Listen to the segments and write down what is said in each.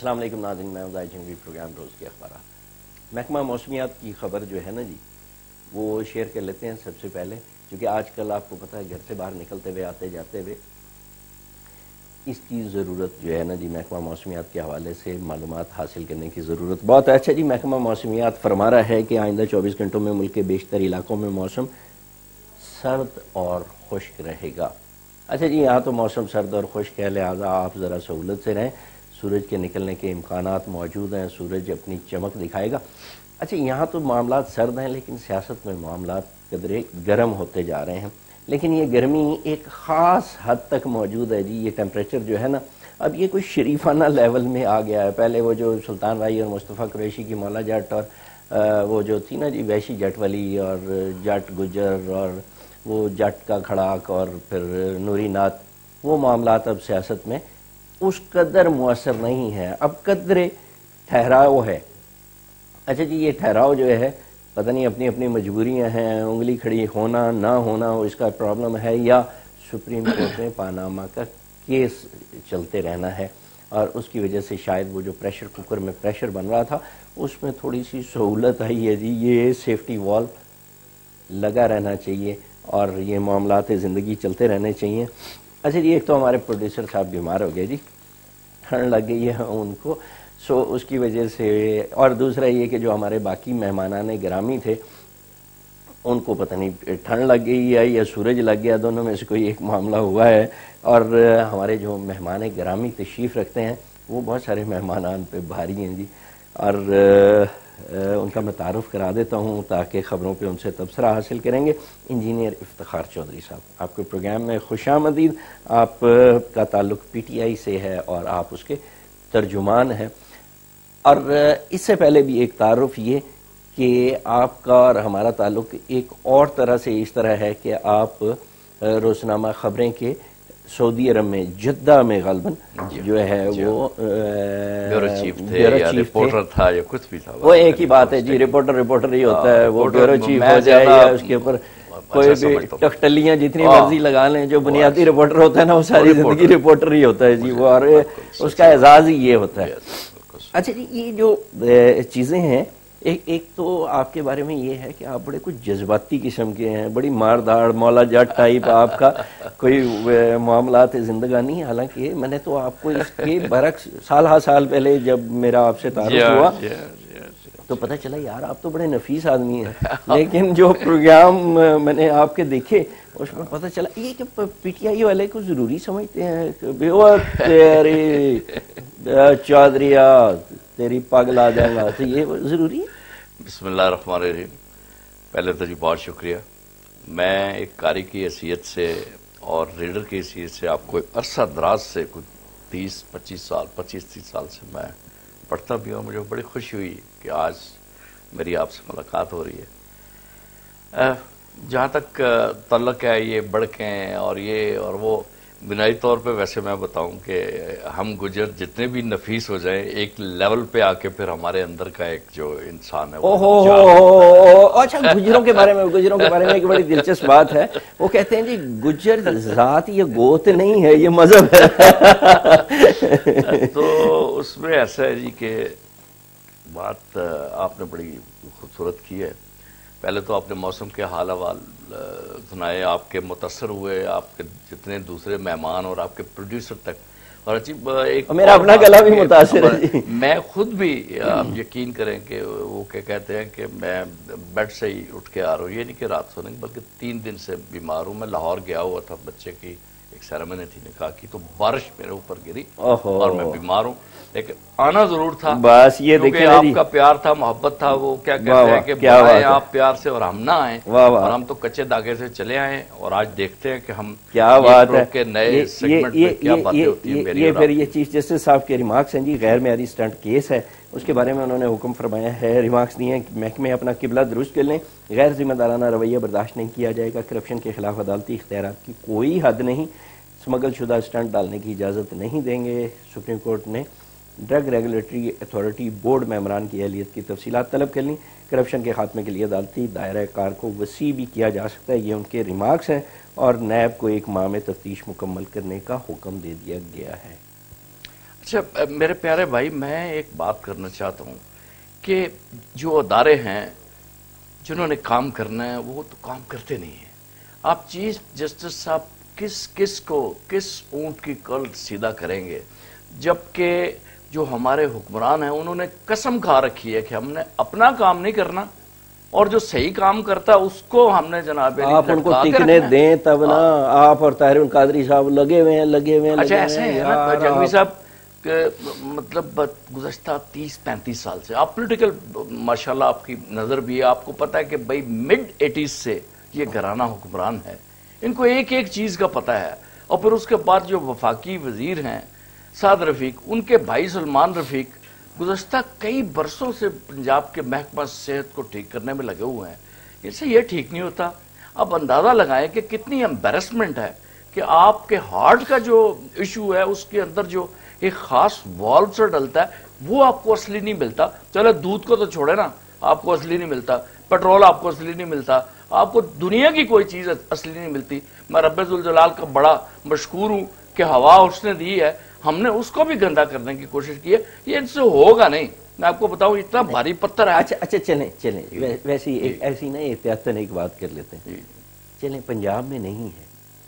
السلام علیکم ناظرین، میں زاہد جنگوی، پروگرام روز کے اخبارات۔ محکمہ موسمیات کی خبر جو ہے نا جی، وہ شیئر کر لیتے ہیں سب سے پہلے، کیونکہ آج کل آپ کو پتہ ہے گھر سے باہر نکلتے ہوئے آتے جاتے ہوئے اس کی ضرورت جو ہے نا جی، محکمہ موسمیات کے حوالے سے معلومات حاصل کرنے کی ضرورت بہت ہے۔ اچھا جی، محکمہ موسمیات فرما رہا ہے کہ آئندہ 24 گھنٹوں میں ملک کے بیشتر علاقوں میں موسم سرد اور خشک رہے گا۔ اچھا جی، یہاں تو موسم سرد اور خشک ہے، لہٰذا آپ ذرا سہولت سے رہیں، سورج کے نکلنے کے امکانات موجود ہیں، سورج اپنی چمک دکھائے گا۔ اچھا، یہاں تو معاملات سرد ہیں، لیکن سیاست میں معاملات قدرے گرم ہوتے جا رہے ہیں، لیکن یہ گرمی ایک خاص حد تک موجود ہے جی۔ یہ ٹیمپریچر جو ہے نا، اب یہ کوئی شریفانہ لیول میں آ گیا ہے۔ پہلے وہ جو سلطان بھائی اور مصطفیٰ قریشی کی مولا جٹ اور وہ جو تھی نا جی ویشی جٹ والی اور جٹ گجر اور وہ جٹ کا کھڑاک اور پھر نوری نات، وہ معاملات اب سیاست میں اس قدر مؤثر نہیں ہے، اب قدرے ٹھہراؤ ہے۔ اچھا جی، یہ ٹھہراؤ جو ہے پتہ نہیں اپنی اپنی مجبوریاں ہیں، انگلی کھڑی ہونا نہ ہونا اس کا پرابلم ہے، یا سپریم کورٹ میں پاناما کا کیس چلتے رہنا ہے، اور اس کی وجہ سے شاید وہ جو پریشر کوکر میں پریشر بن رہا تھا اس میں تھوڑی سی سہولت آئی ہے جی۔ یہ سیفٹی وال لگا رہنا چاہیے اور یہ معاملات زندگی چلتے رہنے چاہیے۔ اچھا جی، ایک تو ہمارے پروڈیوسر صاحب بیمار ہو گئے جی، ٹھنڈ لگ گئی ہے ان کو، سو اس کی وجہ سے، اور دوسرا یہ کہ جو ہمارے باقی مہمانان گرامی تھے ان کو پتہ نہیں ٹھنڈ لگ گئی ہے یا سورج لگ گیا، دونوں میں سے کوئی ایک معاملہ ہوا ہے۔ اور ہمارے جو مہمان گرامی تشریف رکھتے ہیں وہ بہت سارے مہمانان پہ بھاری ہیں جی، اور ان کا میں تعارف کرا دیتا ہوں تاکہ خبروں پہ ان سے تبصرہ حاصل کریں گے۔ انجینئر افتخار چودھری صاحب، آپ کے پروگرام میں خوش آمدید۔ آپ کا تعلق پی ٹی آئی سے ہے اور آپ اس کے ترجمان ہیں، اور اس سے پہلے بھی ایک تعارف یہ کہ آپ کا اور ہمارا تعلق ایک اور طرح سے اس طرح ہے کہ آپ روزنامہ خبریں کے سعودی عرب میں جدہ میں غالباً جو ہے وہ بیورو چیف تھے یا رپورٹر تھا یا کچھ بھی تھا، وہ ایک ہی بات ہے جی، رپورٹر ہی ہوتا ہے، وہ بیورو چیف ہو جائے یا اس کے اوپر کوئی بھی ٹکٹلیاں جتنی مرضی لگا لیں، جو بنیادی رپورٹر ہوتا ہے نا وہ ساری زندگی رپورٹر ہی ہوتا ہے جی وہ، اور اس کا اعزاز ہی یہ ہوتا ہے۔ اچھا جی، یہ جو چیزیں ہیں، ایک تو آپ کے بارے میں یہ ہے کہ آپ بڑے کچھ جذباتی قسم کے ہیں، بڑی مارداڑ مولا جٹ ٹائپ آپ کا کوئی معاملات زندگانی، حالانکہ میں نے تو آپ کو اس کے برعکس سال پہلے جب میرا آپ سے تعارف ہوا تو پتہ چلا یار آپ تو بڑے نفیس آدمی ہیں، لیکن جو پروگرام میں نے آپ کے دیکھے اس میں پتہ چلا یہ کہ پی ٹی آئی والے کو ضروری سمجھتے ہیں کہ تیری چودھریا تیری پگ لا جاؤں گا، تو یہ ضروری ہے۔ بسم اللہ الرحمن الرحیم۔ پہلے تو جی بہت شکریہ، میں ایک قاری کی حیثیت سے اور ریڈر کی حیثیت سے آپ کو ایک عرصہ دراز سے کچھ 25-30 سال سے میں پڑھتا بھی ہوں۔ مجھے بڑی خوشی ہوئی کہ آج میری آپ سے ملاقات ہو رہی ہے۔ جہاں تک تعلق ہے یہ بڑکیں اور یہ اور وہ، بنیادی طور پہ ویسے میں بتاؤں کہ ہم گجر جتنے بھی نفیس ہو جائیں، ایک لیول پہ آ کے پھر ہمارے اندر کا ایک جو انسان ہے اچھا، گجروں کے بارے میں ایک بڑی دلچسپ بات ہے، وہ کہتے ہیں جی گجر ذات یہ گوت نہیں ہے، یہ مذہب ہے۔ تو اس میں ایسا ہے جی کہ بات آپ نے بڑی خوبصورت کی ہے۔ پہلے تو آپ نے موسم کے حال احوال سنائے، آپ کے متاثر ہوئے آپ کے جتنے دوسرے مہمان اور آپ کے پروڈیوسر تک، اور عجیب ایک میرا اپنا گلا بھی متاثر ہے جی۔ میں خود بھی، آپ یقین کریں کہ وہ کہتے ہیں کہ میں بیڈ سے ہی اٹھ کے آ رہا ہوں، یہ نہیں کہ رات سونے بلکہ 3 دن سے بیمار ہوں۔ میں لاہور گیا ہوا تھا، بچے کی ایک سیریمنی تھی نکاح کی، تو بارش میرے اوپر گری اور میں بیمار ہوں، لیکن آنا ضرور تھا۔ بس یہ دیکھیں آپ کا پیار تھا، محبت تھا، وہ کیا کہتے ہیں کہ بلائیں آپ پیار سے اور ہم نہ آئیں، اور ہم تو کچے داغے سے چلے آئے، اور آج دیکھتے ہیں کہ ہم کیا بات ہے کہ نئے سیگمنٹ میں کیا باتیں ہوتی ہیں۔ یہ پھر یہ چیف جسٹس صاحب کے ریمارکس ہیں جی، غیر معیاری سٹنٹ کیس ہے، اس کے بارے میں انہوں نے حکم فرمایا ہے، ریمارکس دیے ہیں کہ محکمے اپنا قبلہ درست کر لیں، غیر ذمہ دارانہ رویہ برداشت نہیں کیا جائے گا، کرپشن کے خلاف عدالتی اختیارات کی کوئی حد نہیں، سمگل شدہ سٹنٹ ڈالنے کی اجازت نہیں دیں گے۔ سپریم کورٹ نے ڈرگ ریگولیٹری اتھارٹی بورڈ ممبران کی اہلیت کی تفصیلات طلب کر لیں، کرپشن کے خاتمے کے لیے عدالتی دائرہ کار کو وسیع بھی کیا جا سکتا ہے، یہ ان کے ریمارکس ہیں، اور نیب کو 1 ماہ میں تفتیش مکمل کرنے کا حکم دے دیا گیا ہے۔ اچھا میرے پیارے بھائی، میں ایک بات کرنا چاہتا ہوں کہ جو ادارے ہیں جنہوں نے کام کرنا ہے وہ تو کام کرتے نہیں ہیں. آپ چیف جسٹس صاحب کس اونٹ کی کل سیدھا کریں گے، جبکہ جو ہمارے حکمران ہیں انہوں نے قسم کھا رکھی ہے کہ ہم نے اپنا کام نہیں کرنا، اور جو صحیح کام کرتا ہے اس کو ہم نے جناب آپ ان کو ٹکنے دیں تب نا. آپ اور طاہر القادری صاحب لگے ہوئے ہیں. اچھا ایسے ہیں نا جنگوی صاحب کہ مطلب گزشتہ 30-35 سال سے آپ پولیٹیکل ماشاءاللہ آپ کی نظر بھی ہے، آپ کو پتا ہے کہ بھائی mid 80s سے یہ گھرانہ حکمران ہے، ان کو ایک ایک چیز کا پتا ہے. اور پھر اس کے بعد جو وفاقی وزیر ہیں سعد رفیق، ان کے بھائی سلمان رفیق گزشتہ کئی برسوں سے پنجاب کے محکمہ صحت کو ٹھیک کرنے میں لگے ہوئے ہیں. اس سے یہ ٹھیک نہیں ہوتا. اب اندازہ لگائیں کہ کتنی امبیرسمنٹ ہے کہ آپ کے ہارٹ کا جو ایشو ہے اس کے اندر جو ایک خاص والو سے ڈلتا ہے وہ آپ کو اصلی نہیں ملتا. چلے دودھ کو تو چھوڑے نا، آپ کو اصلی نہیں ملتا. پیٹرول آپ کو اصلی نہیں ملتا. آپ کو دنیا کی کوئی چیز اصلی نہیں ملتی. میں رب ذوالجلال کا بڑا مشکور ہوں کہ ہوا اس نے دی ہے، ہم نے اس کو بھی گندا کرنے کی کوشش کی ہے. یہ ان سے ہوگا نہیں. میں آپ کو بتاؤں اتنا بھاری پتھر ہے. اچھا چلیں ویسی ایسی نا احتیاطاً ایک بات کر لیتے ہیں. چلیں پنجاب میں نہیں ہے،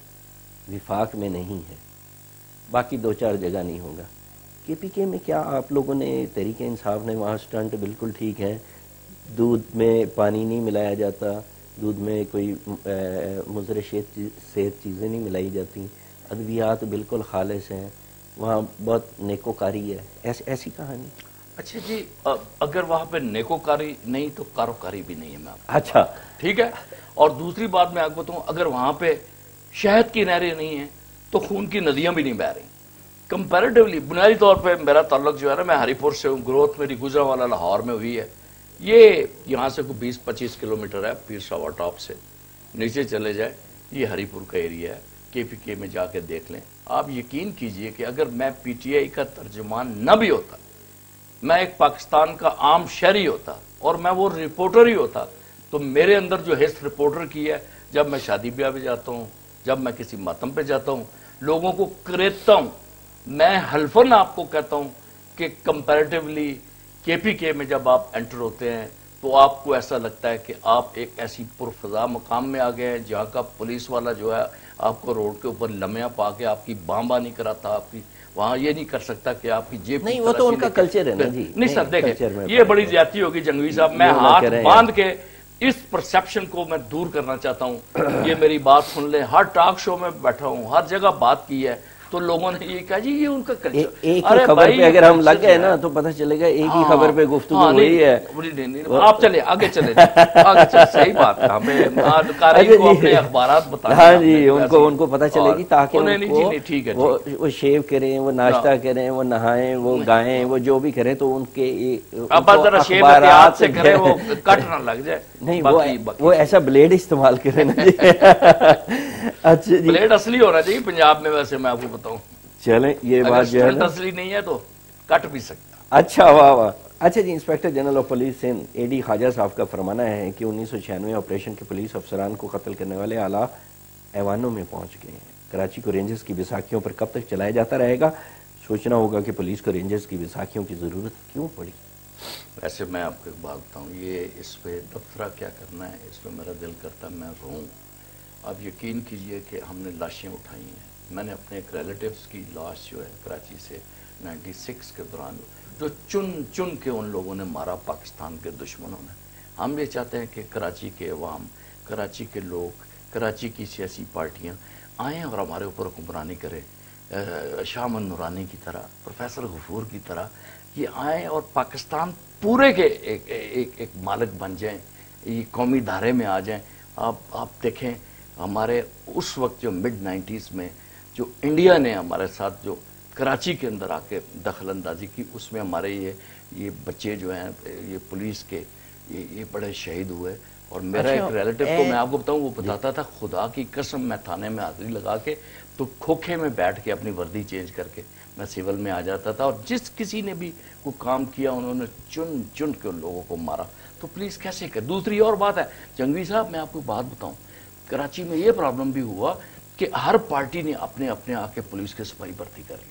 وفاق میں نہیں ہے، باقی 2-4 جگہ نہیں ہوگا. کے پی کے میں کیا آپ لوگوں نے، تحریک انصاف نے وہاں سٹنٹ بالکل ٹھیک ہے، دودھ میں پانی نہیں ملایا جاتا، دودھ میں کوئی مضر صحت چیزیں نہیں ملائی جاتی، ادویات بالکل خالص ہیں، وہاں بہت نیکوکاری ہے. ایسی کہانی. اچھا جی، اگر وہاں پہ نیکوکاری نہیں تو کاروکاری بھی نہیں ہے. میں اچھا ٹھیک ہے. اور دوسری بات میں آپ کو بتاؤں، اگر وہاں پہ شہد کی نہریں نہیں ہیں تو خون کی ندیاں بھی نہیں بہ رہی. کمپیریٹیولی بنیادی طور پہ میرا تعلق جو ہے نا، میں ہری پور سے ہوں، گروتھ میری گجرانوالہ لاہور میں ہوئی ہے. یہ یہاں سے کوئی 20-25 کلومیٹر ہے، پیر ساوا ٹاپ سے نیچے چلے جائے یہ ہری پور کا ایریا ہے. کے پی کے میں جا کے دیکھ لیں. آپ یقین کیجئے کہ اگر میں پی ٹی آئی کا ترجمان نہ بھی ہوتا، میں ایک پاکستان کا عام شہری ہوتا اور میں وہ رپورٹر ہی ہوتا، تو میرے اندر جو حس رپورٹر کی ہے، جب میں شادی بیاہ پہ جاتا ہوں، جب میں کسی ماتم پہ جاتا ہوں، لوگوں کو کریتا ہوں، میں حلفاً آپ کو کہتا ہوں کہ کمپیریٹیولی کے پی کے میں جب آپ انٹر ہوتے ہیں تو آپ کو ایسا لگتا ہے کہ آپ ایک ایسی پرفضا مقام میں آ گئے ہیں جہاں کا پولیس والا جو ہے آپ کو روڈ کے اوپر لمحہ پا کے آپ کی بامبا نہیں کراتا، آپ کی وہاں یہ نہیں کر سکتا کہ آپ کی جیب نہیں. وہ تو ان کا کلچر ہے نا جی. نہیں سر دیکھیں، یہ بڑی زیادتی ہوگی جنگوی صاحب. میں ہاتھ باندھ کے اس پرسیپشن کو میں دور کرنا چاہتا ہوں. یہ میری بات سن لیں، ہر ٹاک شو میں بیٹھا ہوں، ہر جگہ بات کی ہے تو لوگوں نے یہ کہا جی یہ ان کا کلچر. ایک ہی خبر پہ اگر ہم لگ گئے نا تو پتہ چلے گا ایک ہی خبر پہ گفتگو ہوئی ہے. آپ چلے آگے چلے صحیح بات ہے. ہمیں قارئین کو اپنے اخبارات بتانے. ہاں جی، ان کو پتہ چلے گی تاکہ وہ شیو کریں، وہ ناشتہ کریں، وہ نہائیں، وہ گائیں، وہ جو بھی کریں تو ان کے اخبارات سے کریں، وہ کٹ نہ لگ جائے. نہیں وہ ایسا بلیڈ استعمال کریں نا جی. اچھا جی، بلیڈ اصلی ہونا چاہیے پنجاب میں. ویسے میں آپ کو بتاؤں، چلیں یہ بات جو ہے نا اصلی نہیں ہے تو کٹ بھی سکتا. اچھا واہ واہ. اچھا جی، inspector general of police Sindh A D Khwaja Sahab کا فرمانا ہے کہ 1996 آپریشن کے پولیس افسران کو قتل کرنے والے اعلیٰ ایوانوں میں پہنچ گئے ہیں. کراچی کو رینجرز کی بیساکھیوں پر کب تک چلایا جاتا رہے گا؟ سوچنا ہوگا کہ پولیس کو رینجرز کی بیساکھیوں کی ضرورت کیوں پڑی. ویسے میں آپ کو ایک بات بتاؤں، یہ اس پہ دفترہ کیا کرنا ہے، اس پہ میرا دل کرتا میں رہوں. آپ یقین کیجئے کہ ہم نے لاشیں اٹھائی ہیں. میں نے اپنے ایک ریلیٹیوز کی لاش جو ہے کراچی سے 96 کے دوران جو چن کے ان لوگوں نے مارا پاکستان کے دشمنوں نے. ہم یہ چاہتے ہیں کہ کراچی کے عوام، کراچی کے لوگ، کراچی کی سیاسی پارٹیاں آئیں اور ہمارے اوپر حکمرانی کریں. شاہ من نورانی کی طرح، پروفیسر غفور کی طرح یہ آئیں اور پاکستان پورے کے ایک مالک بن جائیں، یہ قومی دھارے میں آ جائیں. آپ دیکھیں ہمارے اس وقت جو mid 90s میں جو انڈیا نے ہمارے ساتھ جو کراچی کے اندر آ کے دخل اندازی کی، اس میں ہمارے یہ بچے جو ہیں یہ پولیس کے یہ بڑے شہید ہوئے. اور میرا ایک ریلیٹیو کو میں آپ کو بتاؤں، وہ بتاتا تھا خدا کی قسم میں تھانے میں حاضری لگا کے تو کھوکھے میں بیٹھ کے اپنی وردی چینج کر کے میں سیول میں آ جاتا تھا، اور جس کسی نے بھی کوئی کام کیا انہوں نے چن کے ان لوگوں کو مارا. تو پولیس کیسے کر. دوسری اور بات ہے جنگوی صاحب، میں آپ کو بات بتاؤں، کراچی میں یہ پرابلم بھی ہوا کہ ہر پارٹی نے اپنے آ کے پولیس کے سپاہی بھرتی کر لی.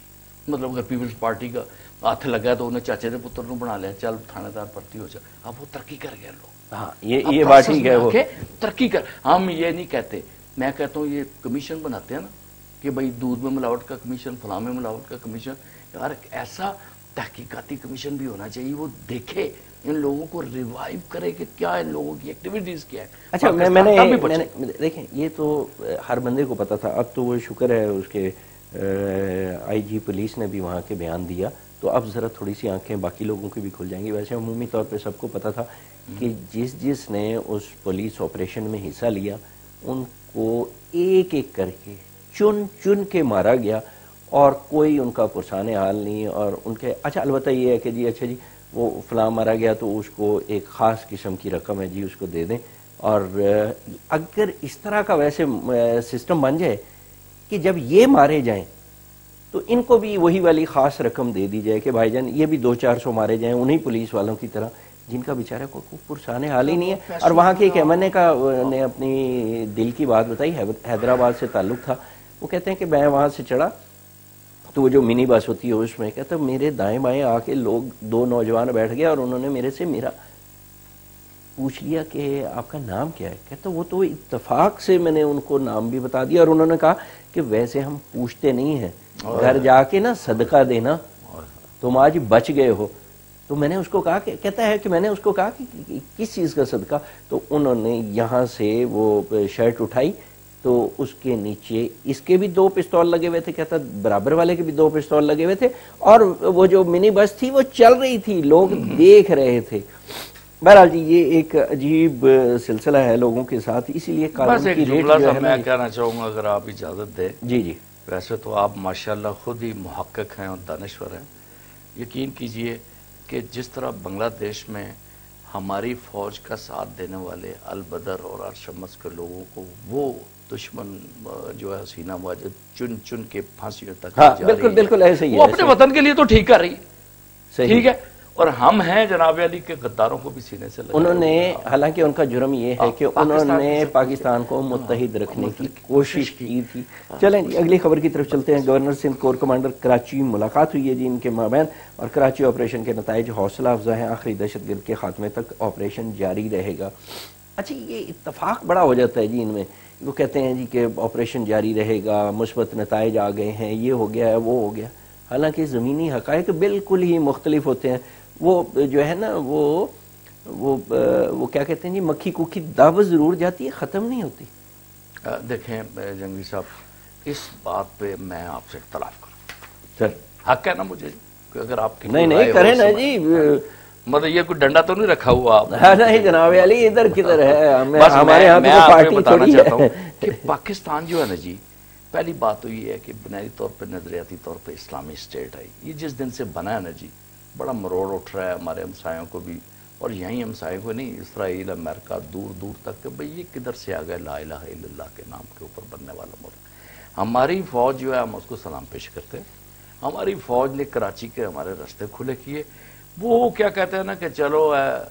مطلب اگر پیپلز پارٹی کا ہاتھ لگا تو انہیں چاچے دے پتر نو بنا لیا, چل تھانے دار بھرتی ہو جا. اب وہ ترقی کر گئے لوگ. ہاں یہ بات ٹھیک ہے, وہ ترقی کر. ہم یہ نہیں کہتے, میں کہتا ہوں یہ کمیشن بناتے ہیں نا کہ بھائی دودھ میں ملاوٹ کا کمیشن, فلاں میں ملاوٹ کا کمیشن, یار ایسا تحقیقاتی کمیشن بھی ہونا چاہیے, وہ دیکھے ان لوگوں کو ریوائیو کرے کہ کیا ان لوگوں کی ایکٹیویٹیز کیا ہے. اچھا میں نے دیکھیں یہ تو ہر بندے کو پتا تھا, اب تو وہ شکر ہے اس کے آئی جی پولیس نے بھی وہاں کے بیان دیا, تو اب ذرا تھوڑی سی آنکھیں باقی لوگوں کی بھی کھل جائیں گی. ویسے عمومی طور پہ سب کو پتا تھا کہ جس نے اس پولیس آپریشن میں حصہ لیا ان کو ایک ایک کر کے چن کے مارا گیا, اور کوئی ان کا پرسان حال نہیں. اور ان کے اچھا البتہ یہ ہے کہ جی اچھا جی وہ فلاں مارا گیا تو اس کو ایک خاص قسم کی رقم ہے جی اس کو دے دیں. اور اگر اس طرح کا ویسے سسٹم بن جائے کہ جب یہ مارے جائیں تو ان کو بھی وہی والی خاص رقم دے دی جائے کہ بھائی جان یہ بھی 200-400 مارے جائیں انہی پولیس والوں کی طرح جن کا بیچارہ کو پرسان حال ہی نہیں ہے. اور وہاں کے ایک ایم نے اپنی دل کی بات بتائی, حیدرآباد سے تعلق تھا. وہ کہتے ہیں کہ میں وہاں سے چڑھا تو وہ جو منی بس ہوتی ہے اس میں, کہتا میرے دائیں بائیں آ کے لوگ 2 نوجوان بیٹھ گئے اور انہوں نے میرے سے میرا پوچھ لیا کہ آپ کا نام کیا ہے. کہتا وہ تو اتفاق سے میں نے ان کو نام بھی بتا دیا, اور انہوں نے کہا کہ ویسے ہم پوچھتے نہیں ہیں, گھر جا کے نا صدقہ دینا, تم آج بچ گئے ہو. تو میں نے اس کو کہا کہ کہتا ہے کہ میں نے اس کو کہا کہ کس چیز کا صدقہ, تو انہوں نے یہاں سے وہ شرٹ اٹھائی تو اس کے نیچے اس کے بھی 2 پستول لگے ہوئے تھے, کہتا برابر والے کے بھی 2 پستول لگے ہوئے تھے, اور وہ جو منی بس تھی وہ چل رہی تھی, لوگ دیکھ رہے تھے. بہرحال جی یہ ایک عجیب سلسلہ ہے لوگوں کے ساتھ, اسی لیے بس ایک جملہ سا میں کہنا چاہوں گا اگر آپ اجازت دیں. جی جی. ویسے تو آپ ماشاءاللہ خود ہی محقق ہیں اور دانشور ہیں. یقین کیجئے کہ جس طرح بنگلہ دیش میں ہماری فوج کا ساتھ دینے والے البدر اور ارشمس کے لوگوں کو وہ دشمن جو ہے حسینہ مواجد چن چن کے پھانسیوں تک جا رہی ہے, بالکل ایسے ہی, وہ اپنے وطن کے لیے تو ٹھیک کر رہی ہے, ٹھیک ہے. اور ہم ہیں جناب علی کے غداروں کو بھی سینے سے لگا. انہوں نے حالانکہ ان کا جرم یہ ہے کہ انہوں نے پاکستان کو متحد رکھنے کی کوشش کی تھی. چلیں جی اگلی خبر کی طرف چلتے ہیں. Governor Sindh corps commander Karachi ملاقات ہوئی ہے جی ان کے مابین, اور کراچی آپریشن کے نتائج حوصلہ افزا ہیں. آخری دہشت گرد کے خاتمے تک آپریشن جاری رہے گا. اچھا یہ اتفاق بڑا ہو جاتا ہے جی ان میں, وہ کہتے ہیں جی کہ آپریشن جاری رہے گا, مثبت نتائج آ گئے ہیں, یہ ہو گیا ہے وہ ہو گیا. حالانکہ زمینی حقائق بالکل ہی مختلف ہوتے ہیں. وہ جو ہے نا وہ کیا کہتے ہیں جی مکھی کوکھی دعوت ضرور جاتی ہے, ختم نہیں ہوتی. دیکھیں جنگی صاحب اس بات پہ میں آپ سے اختلاف کروں. سر حق ہے نا مجھے کہ اگر آپ کی نہیں کریں نا جی, مطلب یہ کوئی ڈنڈا تو نہیں رکھا ہوا آپ. نہیں جناب علی ادھر کدھر ہے, ہمارے یہاں میں آپ کو بتانا چاہتا ہوں کہ پاکستان جو ہے نا جی, پہلی بات تو یہ ہے کہ بنیادی طور پہ نظریاتی طور پہ اسلامی اسٹیٹ ہے. یہ جس دن سے بنا ہے نا جی بڑا مروڑ اٹھ رہا ہے ہمارے ہمسایوں کو بھی, اور یہیں ہمسایوں کو نہیں, اسرائیل امریکہ دور دور تک کہ بھئی یہ کدھر سے آ گئے لا الہ الا اللہ کے نام کے اوپر بننے والا ملک. ہماری فوج جو ہے ہم اس کو سلام پیش کرتے ہیں. ہماری فوج نے کراچی کے ہمارے راستے کھلے کیے. وہ کیا کہتے ہیں نا کہ چلو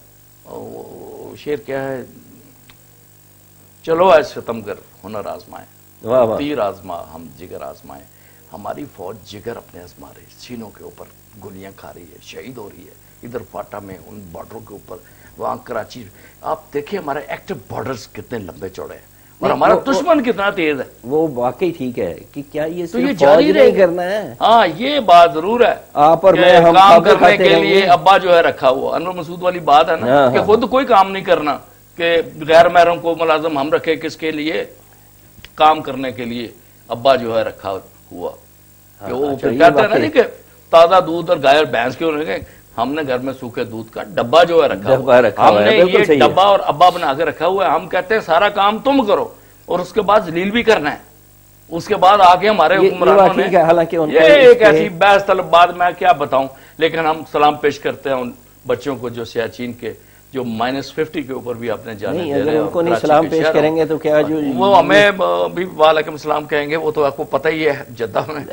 شیر کیا ہے, چلو اے ستمگر ہنر آزمائیں, تیر آزما ہم جگر آزمائیں. ہماری فوج جگر اپنے آزما رہی, سینوں کے اوپر گولیاں کھا رہی ہے, شہید ہو رہی ہے. ادھر فاٹا میں ان بارڈروں کے اوپر, وہاں کراچی آپ دیکھیں ہمارے ایکٹیو بارڈرز کتنے لمبے چوڑے ہیں, اور ہمارا دشمن کتنا تیز ہے. وہ واقعی ٹھیک ہے کہ کیا یہ صرف فوج نہیں کرنا ہے. ہاں یہ بات ضرور ہے, آپ اور میں ہم کام کرنے کے لیے ابا جو ہے رکھا ہوا. انور مسعود والی بات ہے نا کہ خود کوئی کام نہیں کرنا, کہ غیر محرم کو ملازم ہم رکھے کس کے لیے, کام کرنے کے لیے ابا جو ہے رکھا ہوا. کہ وہ کہتے ہیں نا کہ تازہ دودھ اور گائے اور بھینس کے ہونے کے, ہم نے گھر میں سوکھے دودھ کا ڈبہ جو ہے رکھا ہوا, ہم نے یہ ڈبہ اور ابا بنا کے رکھا ہوا ہے. ہم کہتے ہیں سارا کام تم کرو اور اس کے بعد ذلیل بھی کرنا ہے. اس کے بعد آگے ہمارے حکمرانوں نے یہ ایک ایسی بحث طلب بات میں کیا بتاؤں, لیکن ہم سلام پیش کرتے ہیں ان بچوں کو جو سیاچین کے جو -50 کے اوپر بھی اپنے جانے دے رہے ہیں. ان کو نہیں سلام پیش کریں گے تو کیا جو وہ ہمیں بھی وعلیکم السلام کہیں گے, وہ تو آپ کو پتہ ہی ہے جدہ میں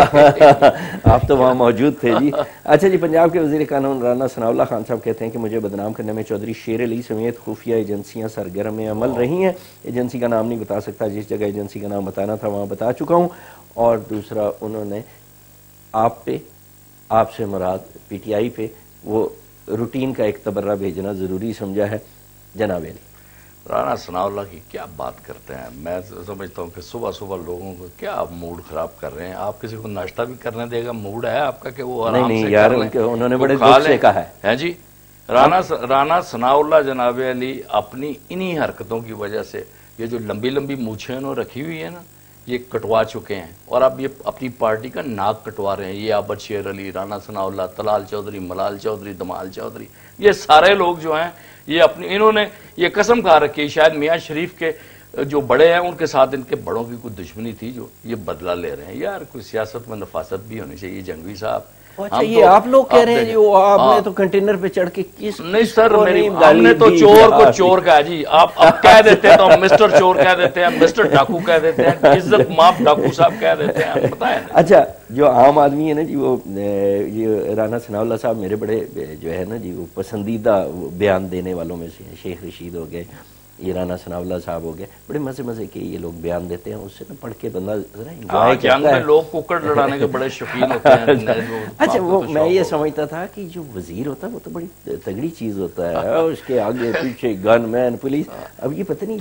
آپ تو وہاں موجود تھے جی. اچھا جی, پنجاب کے وزیر قانون رانا ثناء اللہ خان صاحب کہتے ہیں کہ مجھے بدنام کرنے میں چودھری شیر علی سمیت خفیہ ایجنسیاں سرگرم عمل رہی ہیں. ایجنسی کا نام نہیں بتا سکتا, جس جگہ ایجنسی کا نام بتانا تھا وہاں بتا چکا ہوں. اور دوسرا انہوں نے آپ پہ، آپ سے مراد پی ٹی آئی پہ وہ روٹین کا ایک تبرہ بھیجنا ضروری سمجھا ہے؟ جناب علی رانا ثناء اللہ کی کیا بات کرتے ہیں. میں سمجھتا ہوں کہ صبح صبح لوگوں کو کیا آپ موڈ خراب کر رہے ہیں. آپ کسی کو ناشتہ بھی کرنے دے گا، موڈ ہے آپ کا کہ وہ آرام سے یار کر لیں، انہوں نے بڑے دکھ سے کہا ہے جی. رانا ثناء اللہ جناب علی اپنی انہی حرکتوں کی وجہ سے یہ جو لمبی لمبی مونچھیں انہوں رکھی ہوئی ہے نا، یہ کٹوا چکے ہیں اور اب یہ اپنی پارٹی کا ناک کٹوا رہے ہیں. یہ عابد شیر علی، رانا ثناء اللہ، طلال چودھری، ملال چودھری، دمال چودھری، یہ سارے لوگ جو ہیں یہ انہوں نے یہ قسم کھا رکھی ہے شاید میاں شریف کے جو بڑے ہیں ان کے ساتھ ان کے بڑوں کی کوئی دشمنی تھی جو یہ بدلہ لے رہے ہیں. یار کوئی سیاست میں نفاست بھی ہونی چاہیے جنگوی صاحب. اچھا یہ آپ لوگ کہہ رہے ہیں جی وہ آپ نے تو کنٹینر پہ چڑھ کے کس نہیں سر، ہم نے تو چور کو چور کہا جی. آپ کہہ دیتے ہیں تو ہم مسٹر چور کہہ دیتے ہیں، مسٹر ڈاکو کہہ دیتے ہیں، عزت ماپ ڈاکو صاحب کہہ دیتے ہیں، بتائیں. اچھا جو عام آدمی ہے نا جی وہ یہ رانا ثناء اللہ صاحب میرے بڑے جو ہے نا جی وہ پسندیدہ بیان دینے والوں میں سے ہیں. شیخ رشید ہو گئے، یہ رانا ثناء اللہ صاحب ہو گئے، بڑے مزے کے یہ لوگ بیان دیتے ہیں. اس سے نا پڑھ کے بندہ ذرا انجوائے کرتا ہے. لوگ ککڑ لڑانے کے بڑے شوقین ہوتے ہیں. اچھا وہ میں یہ سمجھتا تھا کہ جو وزیر ہوتا ہے وہ تو بڑی تگڑی چیز ہوتا ہے، اس کے آگے پیچھے گن مین پولیس. اب یہ پتہ نہیں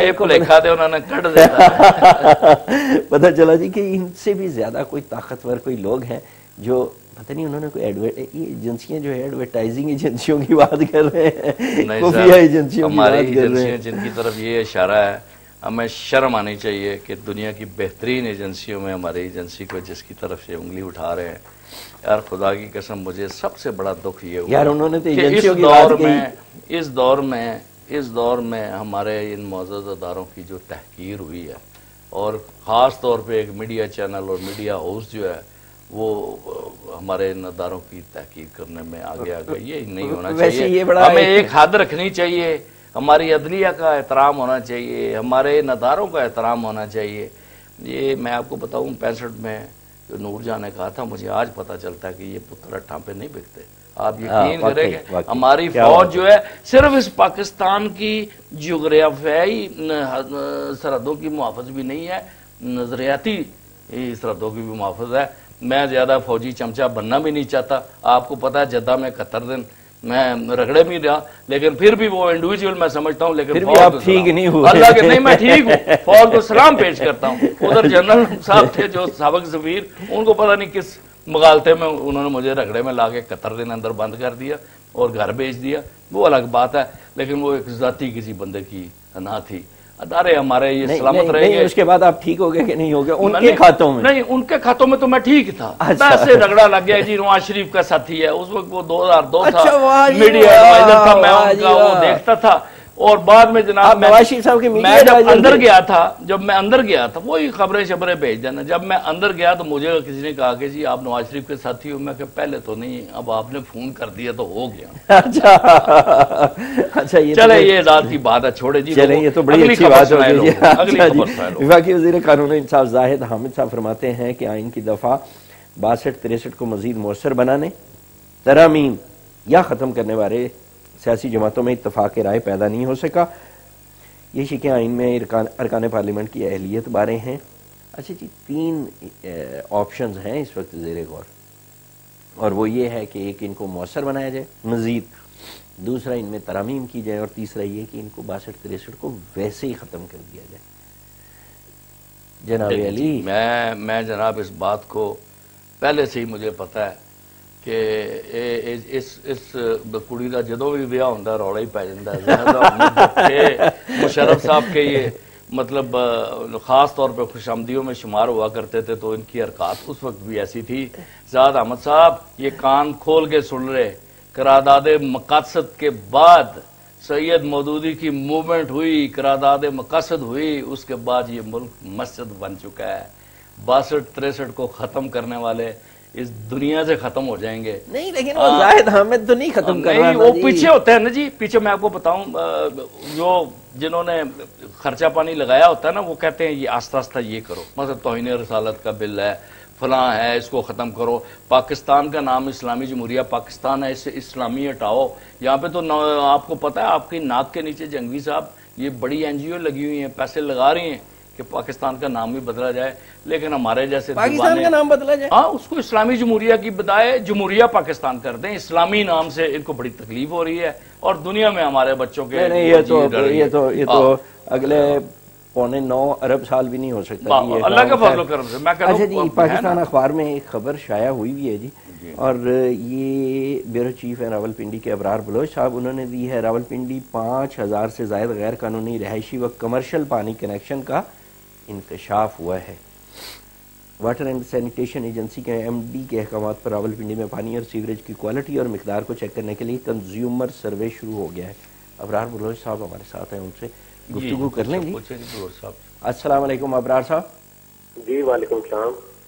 پتہ چلا جی کہ ان سے بھی زیادہ کوئی طاقتور کوئی لوگ ہیں جو پتہ نہیں انہوں نے کوئی یہ ایجنسیاں جو ہے ایڈورٹائزنگ ایجنسیوں کی بات کر رہے ہیں، خفیہ ایجنسیوں کی بات کر رہے ہیں جن کی طرف یہ اشارہ ہے. ہمیں شرم آنی چاہیے کہ دنیا کی بہترین ایجنسیوں میں ہماری ایجنسی کو جس کی طرف سے انگلی اٹھا رہے ہیں. یار خدا کی قسم مجھے سب سے بڑا دکھ یہ ہوا یار انہوں نے تو ایجنسیوں کی بات کی. اس دور میں ہمارے ان معزز اداروں کی جو تحقیر ہوئی ہے اور خاص طور پہ ایک میڈیا چینل اور میڈیا ہاؤس جو ہے وہ ہمارے ان اداروں کی تحقیق کرنے میں آگے یہ نہیں ہونا چاہیے. ہمیں ایک حد رکھنی چاہیے، ہماری عدلیہ کا احترام ہونا چاہیے، ہمارے ان اداروں کا احترام ہونا چاہیے. یہ میں آپ کو بتاؤں 65 میں جو نور جہاں نے کہا تھا مجھے آج پتہ چلتا ہے کہ یہ پتر اٹھاں پہ نہیں بکتے. آپ یقین کریں کہ ہماری فوج جو ہے صرف اس پاکستان کی جغرافیائی سرحدوں کی محافظ بھی نہیں ہے، نظریاتی سرحدوں کی بھی محافظ ہے. میں زیادہ فوجی چمچہ بننا بھی نہیں چاہتا. آپ کو پتا ہے جدہ میں 71 دن میں رگڑے بھی رہا، لیکن پھر بھی وہ انڈیویجول میں سمجھتا ہوں. لیکن ٹھیک نہیں ہوا، اللہ کے نہیں میں ٹھیک ہوں، فوج کو سلام پیش کرتا ہوں. ادھر جنرل صاحب تھے جو سابق سفیر، ان کو پتہ نہیں کس مغالطے میں انہوں نے مجھے رگڑے میں لا کے 71 دن اندر بند کر دیا اور گھر بھیج دیا. وہ الگ بات ہے، لیکن وہ ایک ذاتی کسی بندے کی نہ تھی. ادارے ہمارے یہ سلامت رہیں گے. اس کے بعد آپ ٹھیک ہو گئے کہ نہیں ہو گئے ان کے کھاتوں میں؟ نہیں ان کے کھاتوں میں تو میں ٹھیک تھا. ایسے رگڑا لگ گیا جی نواز شریف کا ساتھی ہے، اس وقت وہ 2002 تھا، میڈیا ایڈوائزر تھا، میں ان کا وہ دیکھتا تھا. اور بعد میں جناب نواز شریف صاحب کے میں جب اندر گیا تھا وہی خبریں شبریں بھیج دینا. جب میں اندر گیا تو مجھے کسی نے کہا کہ جی آپ نواز شریف کے ساتھی ہو. میں کہ پہلے تو نہیں، اب آپ نے فون کر دیا تو ہو گیا. اچھا چلے یہ ذات کی بات ہے، چھوڑے جی. چلیں یہ تو بڑی اچھی بات ہو گئی. وفاقی وزیر قانون انصاف زاہد حامد صاحب فرماتے ہیں کہ آئین کی دفعہ 62-63 کو مزید مؤثر بنانے، ترامیم یا ختم کرنے والے سیاسی جماعتوں میں اتفاق رائے پیدا نہیں ہو سکا. یہ شکیں آئین میں ارکان پارلیمنٹ کی اہلیت بارے ہیں. اچھا جی 3 آپشنز ہیں اس وقت زیر غور، اور وہ یہ ہے کہ ایک ان کو مؤثر بنایا جائے مزید، دوسرا ان میں ترامیم کی جائے، اور تیسرا یہ کہ ان کو 62-63 کو ویسے ہی ختم کر دیا جائے. جناب علی میں جناب اس بات کو پہلے سے ہی مجھے پتا ہے کہ اس کڑی کا جدوں بھی بیاہ ہوتا رولا ہی پی جاتا ہے. مشرف صاحب کے یہ مطلب خاص طور پہ خوش آمدیوں میں شمار ہوا کرتے تھے، تو ان کی حرکات اس وقت بھی ایسی تھی. زاہد احمد صاحب یہ کان کھول کے سن رہے، قرارداد مقاصد کے بعد سید مودودی کی موومنٹ ہوئی، قرارداد مقاصد ہوئی، اس کے بعد یہ ملک مسجد بن چکا ہے. 62-63 کو ختم کرنے والے اس دنیا سے ختم ہو جائیں گے. نہیں لیکن وہ زاہد حامد تو نہیں ختم کر رہا، وہ پیچھے ہوتے ہیں نا جی. پیچھے میں آپ کو بتاؤں جنہوں نے خرچہ پانی لگایا ہوتا ہے نا، وہ کہتے ہیں یہ آستہ آستہ یہ کرو، مثلا توہین رسالت کا بل ہے، فلاں ہے، اس کو ختم کرو. پاکستان کا نام اسلامی جمہوریہ پاکستان ہے، اسے اسلامی ہٹاؤ. یہاں پہ تو آپ کو پتا ہے آپ کی ناک کے نیچے جنگوی صاحب یہ بڑی NGO لگی ہوئی ہیں، پیسے لگا رہی ہیں کہ پاکستان کا نام بھی بدلا جائے، لیکن ہمارے جیسے پاکستان کا نام بدلا جائے، ہاں اس کو اسلامی جمہوریہ کی بجائے جمہوریہ پاکستان کر دیں، اسلامی نام سے ان کو بڑی تکلیف ہو رہی ہے، اور دنیا میں ہمارے بچوں کے یہ تو اگلے 8.9 ارب سال بھی نہیں ہو سکتا، اللہ کا فضل و کرم سے۔ اچھا جی، پاکستان اخبار میں ایک خبر شائع ہوئی بھی ہے جی، اور یہ بیورو چیف ہیں راولپنڈی کے ابرار بلوچ صاحب، انہوں نے دی ہے راولپنڈی 5000 سے زائد غیر قانونی رہائشی و کمرشل پانی کنیکشن کا انکشاف ہوا ہے۔ واٹر اینڈ سینیٹیشن ایجنسی کے ایم ڈی کے احکامات پر راولپنڈی میں پانی اور سیوریج کی کوالٹی اور مقدار کو چیک کرنے کے لیے کنزیومر سروے شروع ہو گیا ہے۔ ابرار بلوچ صاحب ہمارے ساتھ ہیں، ان سے گفتگو کر لیں جی۔ السلام علیکم ابرار صاحب۔ جی وعلیکم السلام۔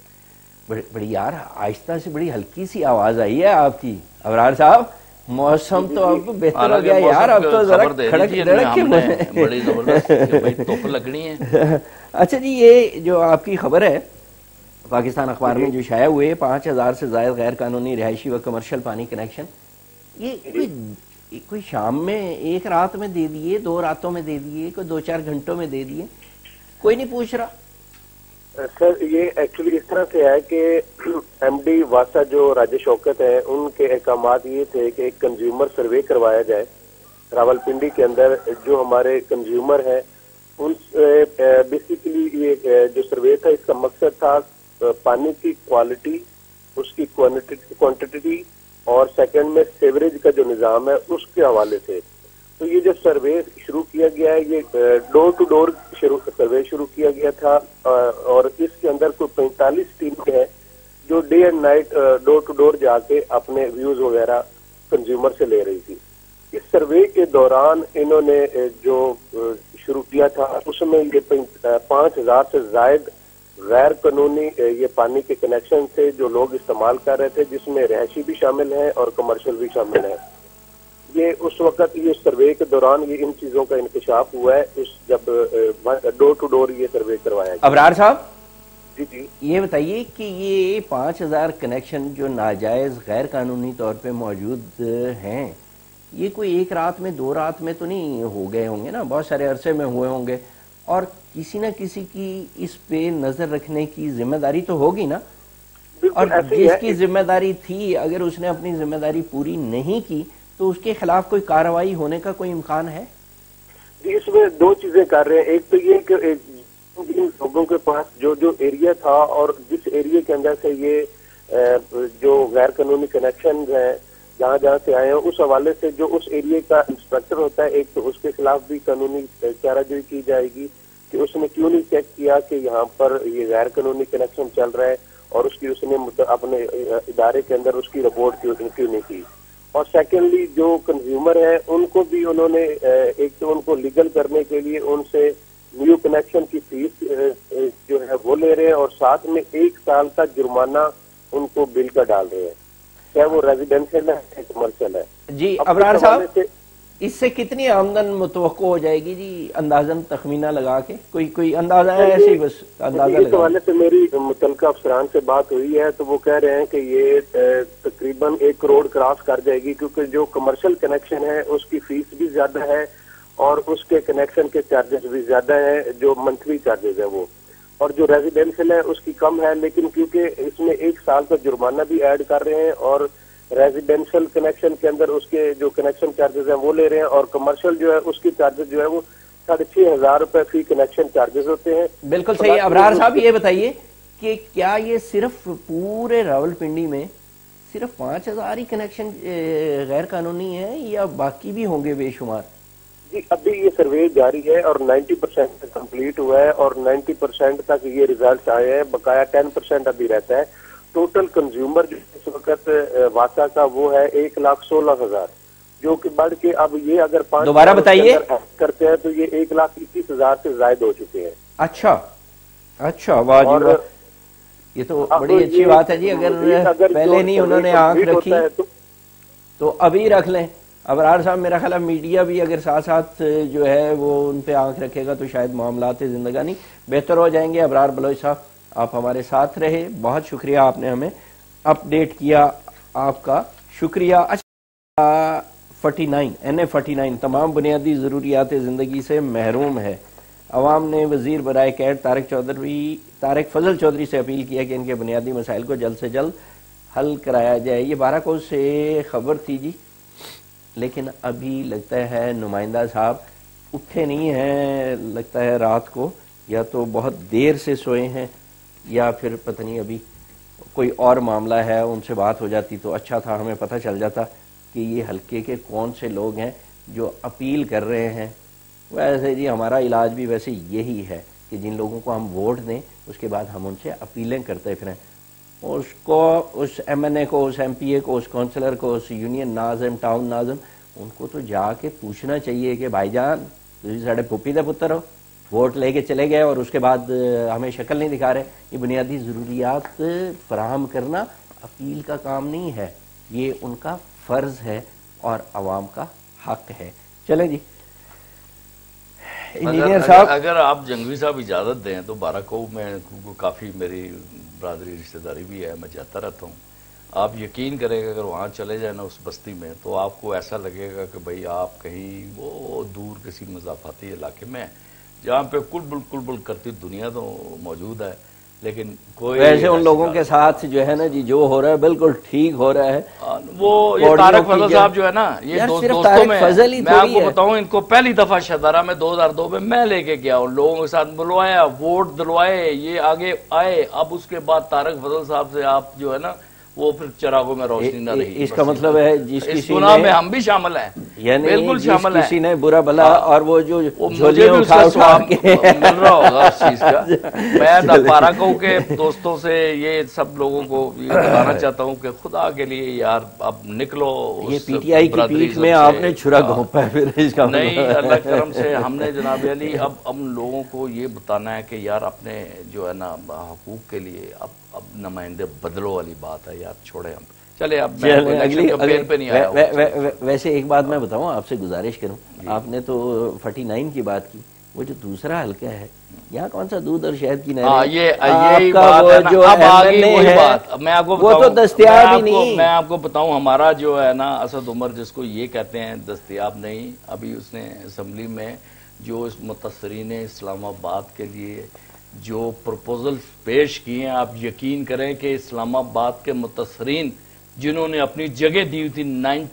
بڑی یار آہستہ سے بڑی ہلکی سی آواز آئی ہے آپ کی ابرار صاحب، موسم تو اب بہتر ہو گیا یار، اب تو ذرا کھڑک دھڑک کے بڑی زبردست دھوپ لگنی ہے۔ اچھا جی، یہ جو آپ کی خبر ہے پاکستان اخبار میں جو شائع ہوئے 5000 سے زائد غیر قانونی رہائشی و کمرشل پانی کنیکشن، یہ کوئی شام میں ایک رات میں دے دیے، 2 راتوں میں دے دیے، کوئی 2-4 گھنٹوں میں دے دیے، کوئی نہیں پوچھ رہا؟ سر یہ ایکچولی اس طرح سے ہے کہ ایم ڈی واسا جو راجہ شوکت ہیں، ان کے احکامات یہ تھے کہ ایک کنزیومر سروے کروایا جائے راولپنڈی کے اندر، جو ہمارے کنزیومر ہیں ان بیسیکلی یہ جو سروے تھا اس کا مقصد تھا پانی کی کوالٹی، اس کی کوانٹٹی، اور سیکنڈ میں سیوریج کا جو نظام ہے اس کے حوالے سے۔ تو یہ جو سروے شروع کیا گیا ہے، یہ ڈور ٹو ڈور سروے شروع کیا گیا تھا، اور اس کے اندر کوئی 45 ٹیمیں ہیں جو day and night door to door جا کے اپنے ویوز وغیرہ کنزیومر سے لے رہی تھی۔ اس سروے کے دوران انہوں نے جو شروع کیا تھا اس میں یہ 5000 سے زائد غیر قانونی یہ پانی کے کنیکشن تھے جو لوگ استعمال کر رہے تھے، جس میں رہائشی بھی شامل ہیں اور کمرشل بھی شامل ہیں۔ یہ اس وقت یہ سروے کے دوران یہ ان چیزوں کا انکشاف ہوا ہے، اس جب ڈور ٹو ڈور یہ سروے کروایا گیا۔ ابرار صاحب جی یہ بتائیے کہ یہ 5000 کنیکشن جو ناجائز غیر قانونی طور پہ موجود ہیں، یہ کوئی ایک رات میں 2 رات میں تو نہیں ہو گئے ہوں گے نا، بہت سارے عرصے میں ہوئے ہوں گے، اور کسی نہ کسی کی اس پہ نظر رکھنے کی ذمہ داری تو ہوگی نا، اور جس کی ذمہ داری تھی اگر اس نے اپنی ذمہ داری پوری نہیں کی تو اس کے خلاف کوئی کارروائی ہونے کا کوئی امکان ہے؟ جی اس میں 2 چیزیں کر رہے ہیں، ایک تو یہ کہ ان لوگوں کے پاس جو ایریا تھا اور جس ایریا کے اندر سے یہ جو غیر قانونی کنیکشن ہیں جہاں جہاں سے آئے ہیں، اس حوالے سے جو اس ایریا کا انسپیکٹر ہوتا ہے، ایک تو اس کے خلاف بھی قانونی چارہ جوئی کی جائے گی کہ اس نے کیوں نہیں چیک کیا کہ یہاں پر یہ غیر قانونی کنیکشن چل رہا ہے، اور اس نے اپنے ادارے کے اندر اس کی رپورٹ کیوں نہیں کی۔ اور سیکنڈلی جو کنزیومر ہیں ان کو بھی انہوں نے ایک تو ان کو لیگل کرنے کے لیے ان سے نیو کنیکشن کی فیس جو ہے وہ لے رہے ہیں، اور ساتھ میں 1 سال کا جرمانہ ان کو بل کا ڈال رہے ہیں، چاہے وہ ریزیڈینشل ہے کمرشل ہے۔ جی ابرار صاحب، اس سے کتنی آمدن متوقع ہو جائے گی جی، اندازاً تخمینہ لگا کے کوئی اندازہ ہے؟ ایسے ہی بس اندازہ اس حوالے سے میری متعلقہ افسران سے بات ہوئی ہے تو وہ کہہ رہے ہیں کہ یہ تقریباً 1 کروڑ کراس کر جائے گی، کیونکہ جو کمرشل کنیکشن ہے اس کی فیس بھی زیادہ ہے اور اس کے کنیکشن کے چارجز بھی زیادہ ہیں، جو منتھلی چارجز ہیں وہ، اور جو ریزیڈینشل ہے اس کی کم ہے، لیکن کیونکہ اس میں 1 سال کا جرمانہ بھی ایڈ کر رہے ہیں، اور ریزیڈینشل کنیکشن کے اندر اس کے جو کنیکشن چارجز ہیں وہ لے رہے ہیں، اور کمرشل جو ہے اس کی چارجز جو ہے وہ 6500 روپے فی کنیکشن چارجز ہوتے ہیں۔ بالکل صحیح۔ ابرار صاحب یہ بتائیے کہ کیا یہ صرف پورے راولپنڈی میں صرف 5000 ہی کنیکشن غیر قانونی ہیں یا باقی بھی ہوں گے بے شمار؟ جی ابھی یہ سروے جاری ہے اور 90% کمپلیٹ ہوا ہے، اور 90% تک یہ ریزلٹ آئے ہیں، بقایا 10% ابھی رہتا ہے۔ ٹوٹل کنزیومر جو اس وقت واسا کا وہ ہے 1,16,000، جو کہ بڑھ کے اب یہ اگر 5 دوبارہ بتائیے کرتے ہیں تو یہ 1,21,000 سے زائد ہو چکے ہیں۔ اچھا واہ جی واہ، یہ تو بڑی اچھی بات ہے جی۔ اگر پہلے نہیں انہوں نے آنکھ رکھی تو ابھی رکھ لیں۔ ابرار صاحب میرا خیال ہے میڈیا بھی اگر ساتھ ساتھ جو ہے وہ ان پہ آنکھ رکھے گا تو شاید معاملات زندگانی بہتر ہو جائیں گے۔ ابرار بلوچ صاحب آپ ہمارے ساتھ رہے، بہت شکریہ، آپ نے ہمیں اپ ڈیٹ کیا، آپ کا شکریہ۔ اچھا 49 NA 49 تمام بنیادی ضروریات زندگی سے محروم ہے۔ عوام نے وزیر برائے کیٹ طارق فضل چودھری سے اپیل کیا کہ ان کے بنیادی مسائل کو جلد سے جلد حل کرایا جائے. یہ 12 کو سے خبر تھی جی، لیکن ابھی لگتا ہے نمائندہ صاحب اٹھے نہیں ہیں، لگتا ہے رات کو یا تو بہت دیر سے سوئے ہیں یا پھر پتہ نہیں ابھی کوئی اور معاملہ ہے. ان سے بات ہو جاتی تو اچھا تھا، ہمیں پتہ چل جاتا کہ یہ حلقے کے کون سے لوگ ہیں جو اپیل کر رہے ہیں. ویسے جی ہمارا علاج بھی ویسے یہی ہے کہ جن لوگوں کو ہم ووٹ دیں اس کے بعد ہم ان سے اپیلیں کرتے پھریں. اس کو، اس ایم این اے کو، اس ایم پی اے کو، اس کونسلر کو، اس یونین ناظم، ٹاؤن ناظم، ان کو تو جا کے پوچھنا چاہیے کہ بھائی جان تسی ساڑے پھپھی دے پتر ہو، ووٹ لے کے چلے گئے اور اس کے بعد ہمیں شکل نہیں دکھا رہے. یہ بنیادی ضروریات فراہم کرنا اپیل کا کام نہیں ہے، یہ ان کا فرض ہے اور عوام کا حق ہے. چلیں جی انجینئر صاحب، اگر آپ جنگوی صاحب اجازت دیں تو 12 کو میں کافی میری برادری رشتہ داری بھی ہے، میں جاتا رہتا ہوں. آپ یقین کریں کہ اگر وہاں چلے جائیں نا اس بستی میں تو آپ کو ایسا لگے گا کہ بھئی آپ کہیں وہ دور کسی مضافاتی علاقے میں جہاں پہ کل کرتی دنیا تو موجود ہے، لیکن کوئی ویسے ان لوگوں کے ساتھ جو ہے نا جی جو ہو رہا ہے بالکل ٹھیک ہو رہا ہے. وہ یہ طارق فضل صاحب جو ہے نا، یہ دوستوں میں آپ کو بتاؤں، ان کو پہلی دفعہ شدارہ میں 2002 میں لے کے گیا، ان لوگوں کے ساتھ بلوایا، ووٹ دلوائے، یہ آگے آئے. اب اس کے بعد طارق فضل صاحب سے آپ جو ہے نا وہ پھر چراغوں میں روشنی نہ رہی. اس کا مطلب ہے جس اس گناہ میں ہم بھی شامل ہیں، یعنی بالکل شامل ہیں. کسی نے برا بھلا اور وہ جو مجھے بھی اس کا سواب مل رہا ہوگا اس چیز کا. میں 12 کو کے دوستوں سے یہ سب لوگوں کو یہ بتانا چاہتا ہوں کہ خدا کے لیے یار اب نکلو. یہ پی ٹی آئی کی پیٹھ میں آپ نے چھرا گھونپا ہے پھر اس کا نہیں، اللہ کرم سے ہم نے جناب علی اب ہم لوگوں کو یہ بتانا ہے کہ یار اپنے جو ہے نا حقوق کے لیے اب نمائندے بدلو والی بات ہے یار، چھوڑے ہم. چلے اب میں الیکشن کیمپین پہ نہیں آیا. ویسے ایک بات میں بتاؤں، آپ سے گزارش کروں، آپ نے تو 49 کی بات کی، وہ جو دوسرا حلقہ ہے یہاں کون سا دودھ اور شہد کی نہر، یہی بات ہے نا. اب آگئی وہی بات میں آپ کو وہ تو دستیاب ہی نہیں. میں آپ کو بتاؤں ہمارا جو ہے نا اسد عمر جس کو یہ کہتے ہیں دستیاب نہیں، ابھی اس نے اسمبلی میں جو اس متاثرین اسلام آباد کے لیے جو پروپوزل پیش کیے ہیں، آپ یقین کریں کہ اسلام آباد کے متاثرین جنہوں نے اپنی جگہ دی تھی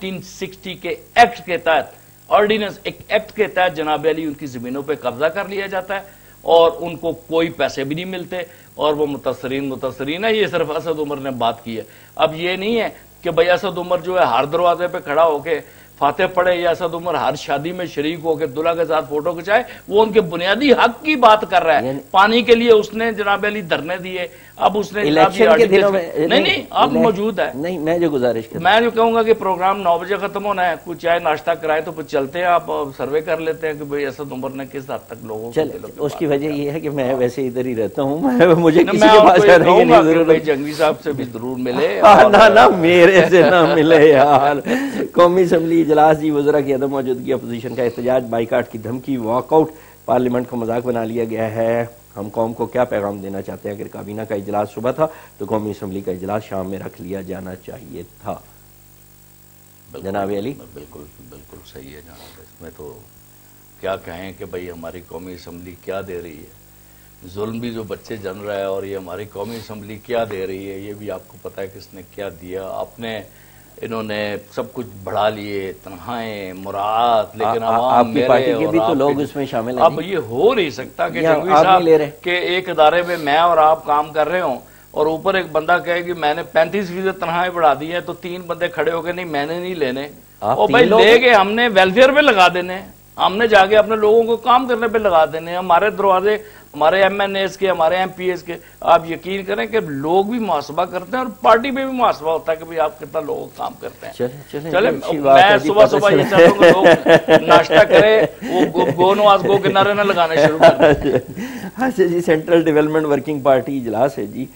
1960 کے ایکٹ کے تحت، آرڈیننس ایکٹ کے تحت جناب علی ان کی زمینوں پہ قبضہ کر لیا جاتا ہے اور ان کو کوئی پیسے بھی نہیں ملتے اور وہ متاثرین ہے. یہ صرف اسد عمر نے بات کی ہے. اب یہ نہیں ہے کہ بھئی اسد عمر جو ہے ہر دروازے پہ کھڑا ہو کے فاتح پڑھے یا اسد عمر ہر شادی میں شریک ہو کے دلہا کے ساتھ فوٹو کھچائے. وہ ان کے بنیادی حق کی بات کر رہا ہے. پانی کے لیے اس نے جناب علی دھرنے دیے، اب اس نے الیکشن کے دنوں میں نہیں اب موجود ہے. نہیں، میں جو گزارش کروں، میں جو کہوں گا کہ پروگرام 9 بجے ختم ہونا ہے، کچھ چائے ناشتہ کرائے تو پھر چلتے ہیں. آپ سروے کر لیتے ہیں کہ بھئی اسد عمر نے کس حد تک لوگوں کو. اس کی وجہ یہ ہے کہ میں ویسے ادھر ہی رہتا ہوں، مجھے کسی کے پاس جانے کی نہیں ضرورت. جنگوی صاحب سے بھی ضرور ملے، نہ میرے سے نہ ملے یار. قومی اسمبلی اجلاس جی، وزراء کی عدم موجودگی، اپوزیشن کا احتجاج، بائیکاٹ کی دھمکی، واک آؤٹ، پارلیمنٹ کو مذاق بنا لیا گیا ہے. ہم قوم کو کیا پیغام دینا چاہتے ہیں؟ اگر کابینہ کا اجلاس صبح تھا تو قومی اسمبلی کا اجلاس شام میں رکھ لیا جانا چاہیے تھا. جناب علی بالکل صحیح ہے جناب. اس میں تو کیا کہیں کہ بھئی ہماری قومی اسمبلی کیا دے رہی ہے. ظلم بھی جو بچے جن رہا ہے اور یہ ہماری قومی اسمبلی کیا دے رہی ہے یہ بھی آپ کو پتا ہے کس نے کیا دیا. آپ نے انہوں نے سب کچھ بڑھا لیے، تنخواہیں، مراعات، لیکن آپ کی پارٹی کے بھی تو لوگ اس میں شامل ہیں. اب یہ ہو نہیں سکتا کہ جنگوی صاحب کہ ایک ادارے میں میں اور آپ کام کر رہے ہوں اور اوپر ایک بندہ کہے کہ میں نے 35% تنخواہیں بڑھا دی ہیں تو 3 بندے کھڑے ہو کے نہیں میں نے نہیں لینے. اور بھائی لے کے ہم نے ویلفیئر پہ لگا دینے، ہم نے جا کے اپنے لوگوں کو کام کرنے پہ لگا دینے. ہمارے دروازے ہمارے ایم این ایس کے، ہمارے ایم پی ایس کے، آپ یقین کریں کہ لوگ بھی محاسبہ کرتے ہیں اور پارٹی میں بھی محاسبہ ہوتا ہے کہ بھئی آپ کتنا لوگ کام کرتے ہیں. چلے میں صبح یہ چاہتا ہوں کہ لوگ ناشتہ کرے، وہ گو نواز گو کے نعرے نہ لگانے شروع کر دیں. اچھا جی، سینٹرل ڈیولپمنٹ ورکنگ پارٹی اجلاس ہے جی.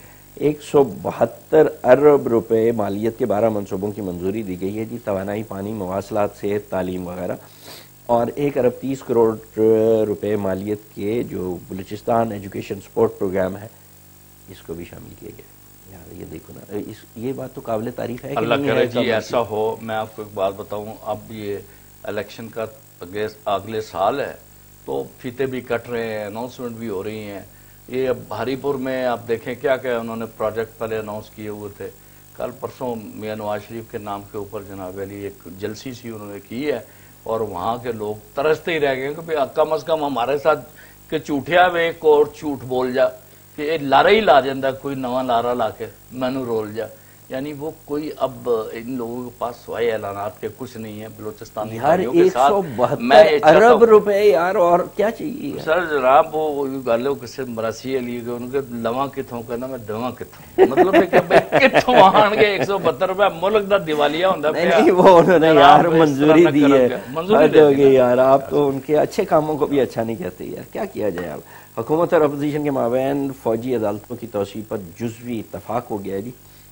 172 ارب روپے مالیت کے 12 منصوبوں کی منظوری دی گئی ہے جی. توانائی، پانی، مواصلات، صحت، تعلیم وغیرہ. اور 1 ارب 30 کروڑ روپے مالیت کے جو بلوچستان ایجوکیشن سپورٹ پروگرام ہے اس کو بھی شامل کیا گیا. یار یہ دیکھو نا، یہ بات تو قابل تعریف ہے. اللہ کرے جی ایسا ہو. میں آپ کو ایک بات بتاؤں، اب یہ الیکشن کا اگلے سال ہے تو فیتے بھی کٹ رہے ہیں, اناؤنسمنٹ بھی ہو رہی ہیں. یہ اب ہری پور میں آپ دیکھیں کیا کیا انہوں نے پروجیکٹ پہلے اناؤنس کیے ہوئے تھے. کل پرسوں میاں نواز شریف کے نام کے اوپر جناب علی ایک جلسی سی انہوں نے کی ہے, اور وہاں کے لوگ ترستے ہی رہ گئے کہ کم از کم ہمارے ساتھ کہ جھوٹیا وے ایک اور جھوٹ بول جا کہ یہ لارا ہی لا جاندہ, کوئی نواں لارا لا کے مینو رول جا. یعنی وہ کوئی اب ان لوگوں کے پاس سوائے اعلانات کے کچھ نہیں ہے. بلوچستانی بھائیوں کے ساتھ 172 ارب روپے یار, اور کیا چاہیے سر جناب. وہ گالوں کسے مراسی علی کے ان کے لواں کتوں کہنا میں دواں کتوں, مطلب ہے کہ بھائی کتوں آن کے 172 روپے ملک دا دیوالیہ ہوندہ پہ. نہیں وہ انہوں نے یار منظوری دی ہے, حد ہو گئی یار. آپ تو ان کے اچھے کاموں کو بھی اچھا نہیں کہتے یار, کیا کیا جائے. آپ حکومت اور اپوزیشن کے مابین فوجی عدالتوں کی توسیع پر جزوی اتفاق ہو گیا جی.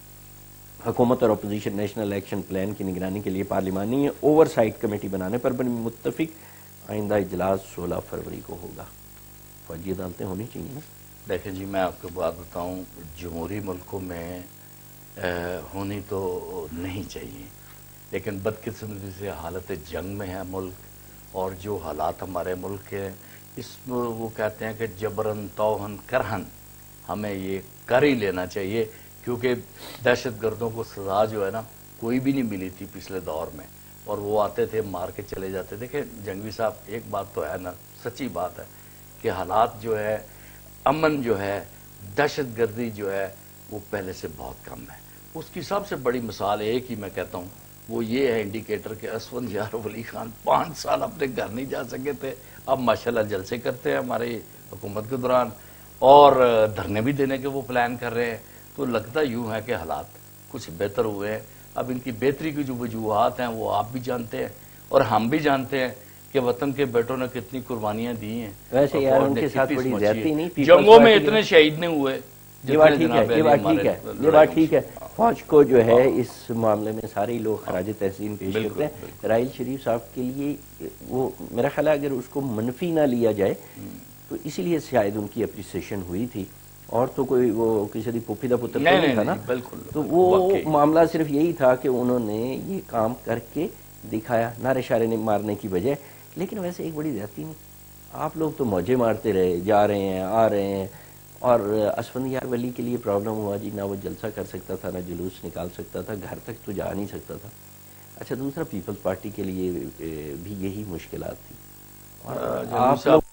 حکومت اور اپوزیشن نیشنل ایکشن پلان کی نگرانی کے لیے پارلیمانی اوور سائٹ کمیٹی بنانے پر بنی متفق. آئندہ اجلاس 16 فروری کو ہوگا. فوجی عدالتیں ہونی چاہیے نا. دیکھیں جی میں آپ کو بات بتاؤں, جمہوری ملکوں میں ہونی تو نہیں چاہیے, لیکن بدقسمتی سے حالت جنگ میں ہے ملک, اور جو حالات ہمارے ملک کے اس میں وہ کہتے ہیں کہ جبرن توہن کرہن ہمیں یہ کر ہی لینا چاہیے, کیونکہ دہشت گردوں کو سزا جو ہے نا کوئی بھی نہیں ملی تھی پچھلے دور میں, اور وہ آتے تھے مار کے چلے جاتے. دیکھیں جنگوی صاحب ایک بات تو ہے نا, سچی بات ہے کہ حالات جو ہے, امن جو ہے, دہشت گردی جو ہے وہ پہلے سے بہت کم ہے. اس کی سب سے بڑی مثال ایک ہی میں کہتا ہوں, وہ یہ ہے انڈیکیٹر کہ اسفند یار ولی خان 5 سال اپنے گھر نہیں جا سکے تھے, اب ماشاءاللہ جلسے کرتے ہیں ہماری حکومت کے دوران, اور دھرنے بھی دینے کے وہ پلان کر رہے ہیں. تو لگتا یوں ہے کہ حالات کچھ بہتر ہوئے ہیں. اب ان کی بہتری کی جو وجوہات ہیں وہ آپ بھی جانتے ہیں اور ہم بھی جانتے ہیں کہ وطن کے بیٹوں نے کتنی قربانیاں دی ہیں. ویسے یار ان کے ساتھ بڑی زیادتی نہیں, جنگوں میں اتنے شہید نہیں ہوئے. یہ بات ٹھیک ہے, یہ بات ٹھیک ہے. فوج کو جو ہے اس معاملے میں سارے لوگ خراج تحسین پیش کرتے ہیں. راحیل شریف صاحب کے لیے وہ میرا خیال ہے اگر اس کو منفی نہ لیا جائے تو اسی لیے شاید ان کی اپریسیشن ہوئی تھی, اور تو کوئی وہ کسی دی پوپھی دا پتر نہیں تھا نا. تو وہ معاملہ صرف یہی تھا کہ انہوں نے یہ کام کر کے دکھایا, نعرے شعرے مارنے کی بجائے. لیکن ویسے ایک بڑی زیادتی نہیں, آپ لوگ تو موجے مارتے رہے, جا رہے ہیں آ رہے ہیں, اور اسفند یار ولی کے لیے پرابلم ہوا جی, نہ وہ جلسہ کر سکتا تھا, نہ جلوس نکال سکتا تھا, گھر تک تو جا نہیں سکتا تھا. اچھا دوسرا پیپلز پارٹی کے لیے بھی یہی مشکلات تھی. آپ لوگ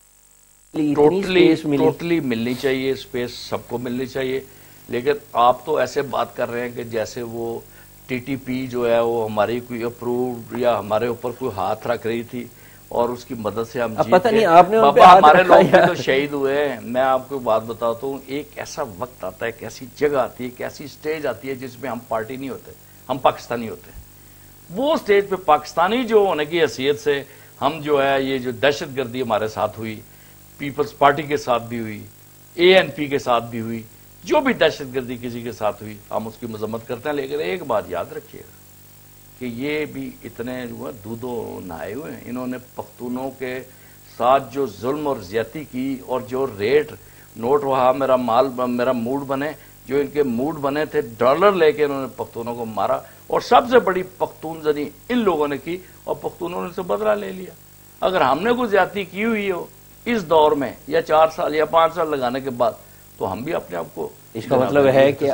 ٹوٹلی ملنی چاہیے اسپیس, سب کو ملنی چاہیے. لیکن آپ تو ایسے بات کر رہے ہیں کہ جیسے وہ ٹی ٹی پی جو ہے وہ ہماری کوئی اپرووڈ یا ہمارے اوپر کوئی ہاتھ رکھ رہی تھی اور اس کی مدد سے ہم پتہ نہیں آپ نے بابا ہمارے لوگ بھی تو شہید ہوئے ہیں. میں آپ کو بات بتاتا ہوں, ایک ایسا وقت آتا ہے, ایک ایسی جگہ آتی ہے, ایک ایسی سٹیج آتی ہے جس میں ہم پارٹی نہیں ہوتے, ہم پاکستانی ہوتے ہیں. وہ سٹیج پہ پاکستانی جو ہونے کی حیثیت سے ہم جو ہے یہ جو دہشت گردی ہمارے ساتھ ہوئی, پیپلز پارٹی کے ساتھ بھی ہوئی, اے این پی کے ساتھ بھی ہوئی, جو بھی دہشت گردی کسی کے ساتھ ہوئی ہم اس کی مذمت کرتے ہیں. لیکن ایک بات یاد رکھیے گا کہ یہ بھی اتنے جو دودھوں نہائے ہوئے ہیں. انہوں نے پختونوں کے ساتھ جو ظلم اور زیادتی کی, اور جو ریٹ نوٹ وہاں میرا مال میرا موڈ بنے, جو ان کے موڈ بنے تھے ڈالر لے کے انہوں نے پختونوں کو مارا, اور سب سے بڑی پختون زنی ان لوگوں نے کی, اور پختونوں نے ان سے بدلہ لے لیا. اگر ہم نے کوئی زیادتی کی ہوئی ہو اس دور میں یا 4 سال یا 5 سال لگانے کے بعد, تو ہم بھی اپنے آپ کو, اس کا مطلب ہے کہ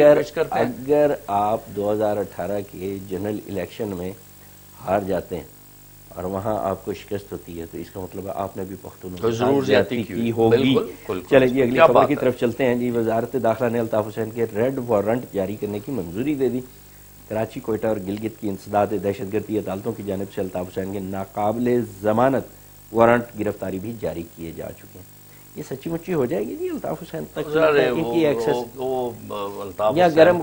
اگر آپ 2018 کے جنرل الیکشن میں ہار جاتے ہیں اور وہاں آپ کو شکست ہوتی ہے, تو اس کا مطلب ہے آپ نے بھی پختونوں ضرور زیادتی کی ہوگی. چلیں جی اگلی خبر کی طرف چلتے ہیں. جی وزارت داخلہ نے الطاف حسین کے ریڈ وارنٹ جاری کرنے کی منظوری دے دی. کراچی, کوئٹہ اور گلگت کی انسداد دہشت گردی عدالتوں کی جانب سے الطاف حسین کے ناقابل ضمانت وارنٹ گرفتاری بھی جاری کیے جا چکے ہیں. یہ سچی مچی ہو جائے گی جی الطاف حسین تک کی ایکسس, یا گرم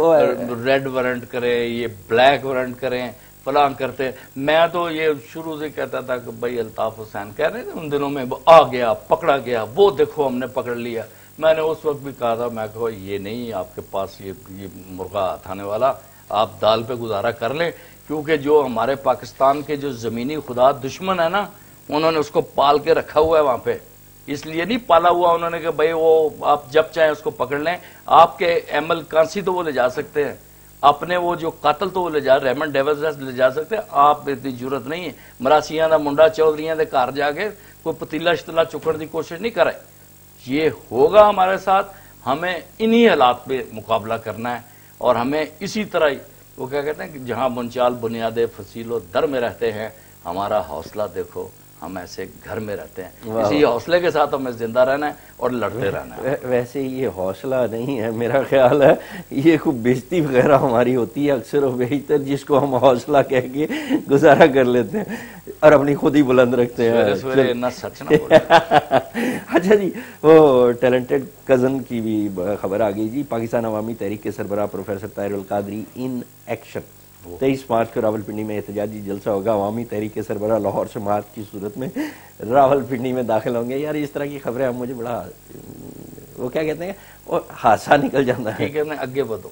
ریڈ وارنٹ کرے, یہ بلیک وارنٹ کریں, فلاں کرتے. میں تو یہ شروع سے کہتا تھا کہ بھائی الطاف حسین کہہ رہے تھے ان دنوں میں آ گیا پکڑا گیا, وہ دیکھو ہم نے پکڑ لیا. میں نے اس وقت بھی کہا تھا, میں کہا یہ نہیں آپ کے پاس یہ مرغا تھانے والا, آپ دال پہ گزارا کر لیں, کیونکہ جو ہمارے پاکستان کے جو زمینی خدا دشمن ہے نا, انہوں نے اس کو پال کے رکھا ہوا ہے وہاں پہ. اس لیے نہیں پالا ہوا انہوں نے کہ بھئی وہ آپ جب چاہیں اس کو پکڑ لیں. آپ کے ایم کانسی تو وہ لے جا سکتے ہیں, اپنے وہ جو قاتل تو وہ لے جا, ریمنڈ ڈیوز لے جا سکتے ہیں, آپ اتنی ضرورت نہیں ہے. مراسیاں دا منڈا چودھریاں دے گھر جا کے کوئی پتیلا شتیلا چکن کی کوشش نہیں کر رہے. یہ ہوگا ہمارے ساتھ, ہمیں انہی حالات پہ مقابلہ کرنا ہے, اور ہمیں اسی طرح وہ کیا کہتے ہیں کہ جہاں بنچال بنیادیں فصیل و در میں رہتے ہیں, ہمارا حوصلہ دیکھو, ہم ایسے گھر میں رہتے ہیں. اسی حوصلے کے ساتھ ہمیں زندہ رہنا ہے اور لڑتے رہنا ہے. ویسے یہ حوصلہ نہیں ہے, میرا خیال ہے یہ خوب بیزتی وغیرہ ہماری ہوتی ہے اکثر و بیشتر, جس کو ہم حوصلہ کہہ کے گزارا کر لیتے ہیں اور اپنی خود ہی بلند رکھتے ہیں. سویرے اتنا سچ نہ بولے. اچھا جی, وہ ٹیلنٹڈ کزن کی بھی خبر آ گئی جی. پاکستان عوامی تحریک کے سربراہ professor Tahir al-Qadri in action. 23 March کو راول پنڈی میں احتجاجی جلسہ ہوگا. عوامی تحریک کے سربراہ لاہور سے مارچ کی صورت میں راول پنڈی میں داخل ہوں گے. یار اس طرح کی خبریں اب مجھے بڑا وہ کیا کہتے ہیں, وہ حادثہ نکل جاتا ہے. آگے بڑھو.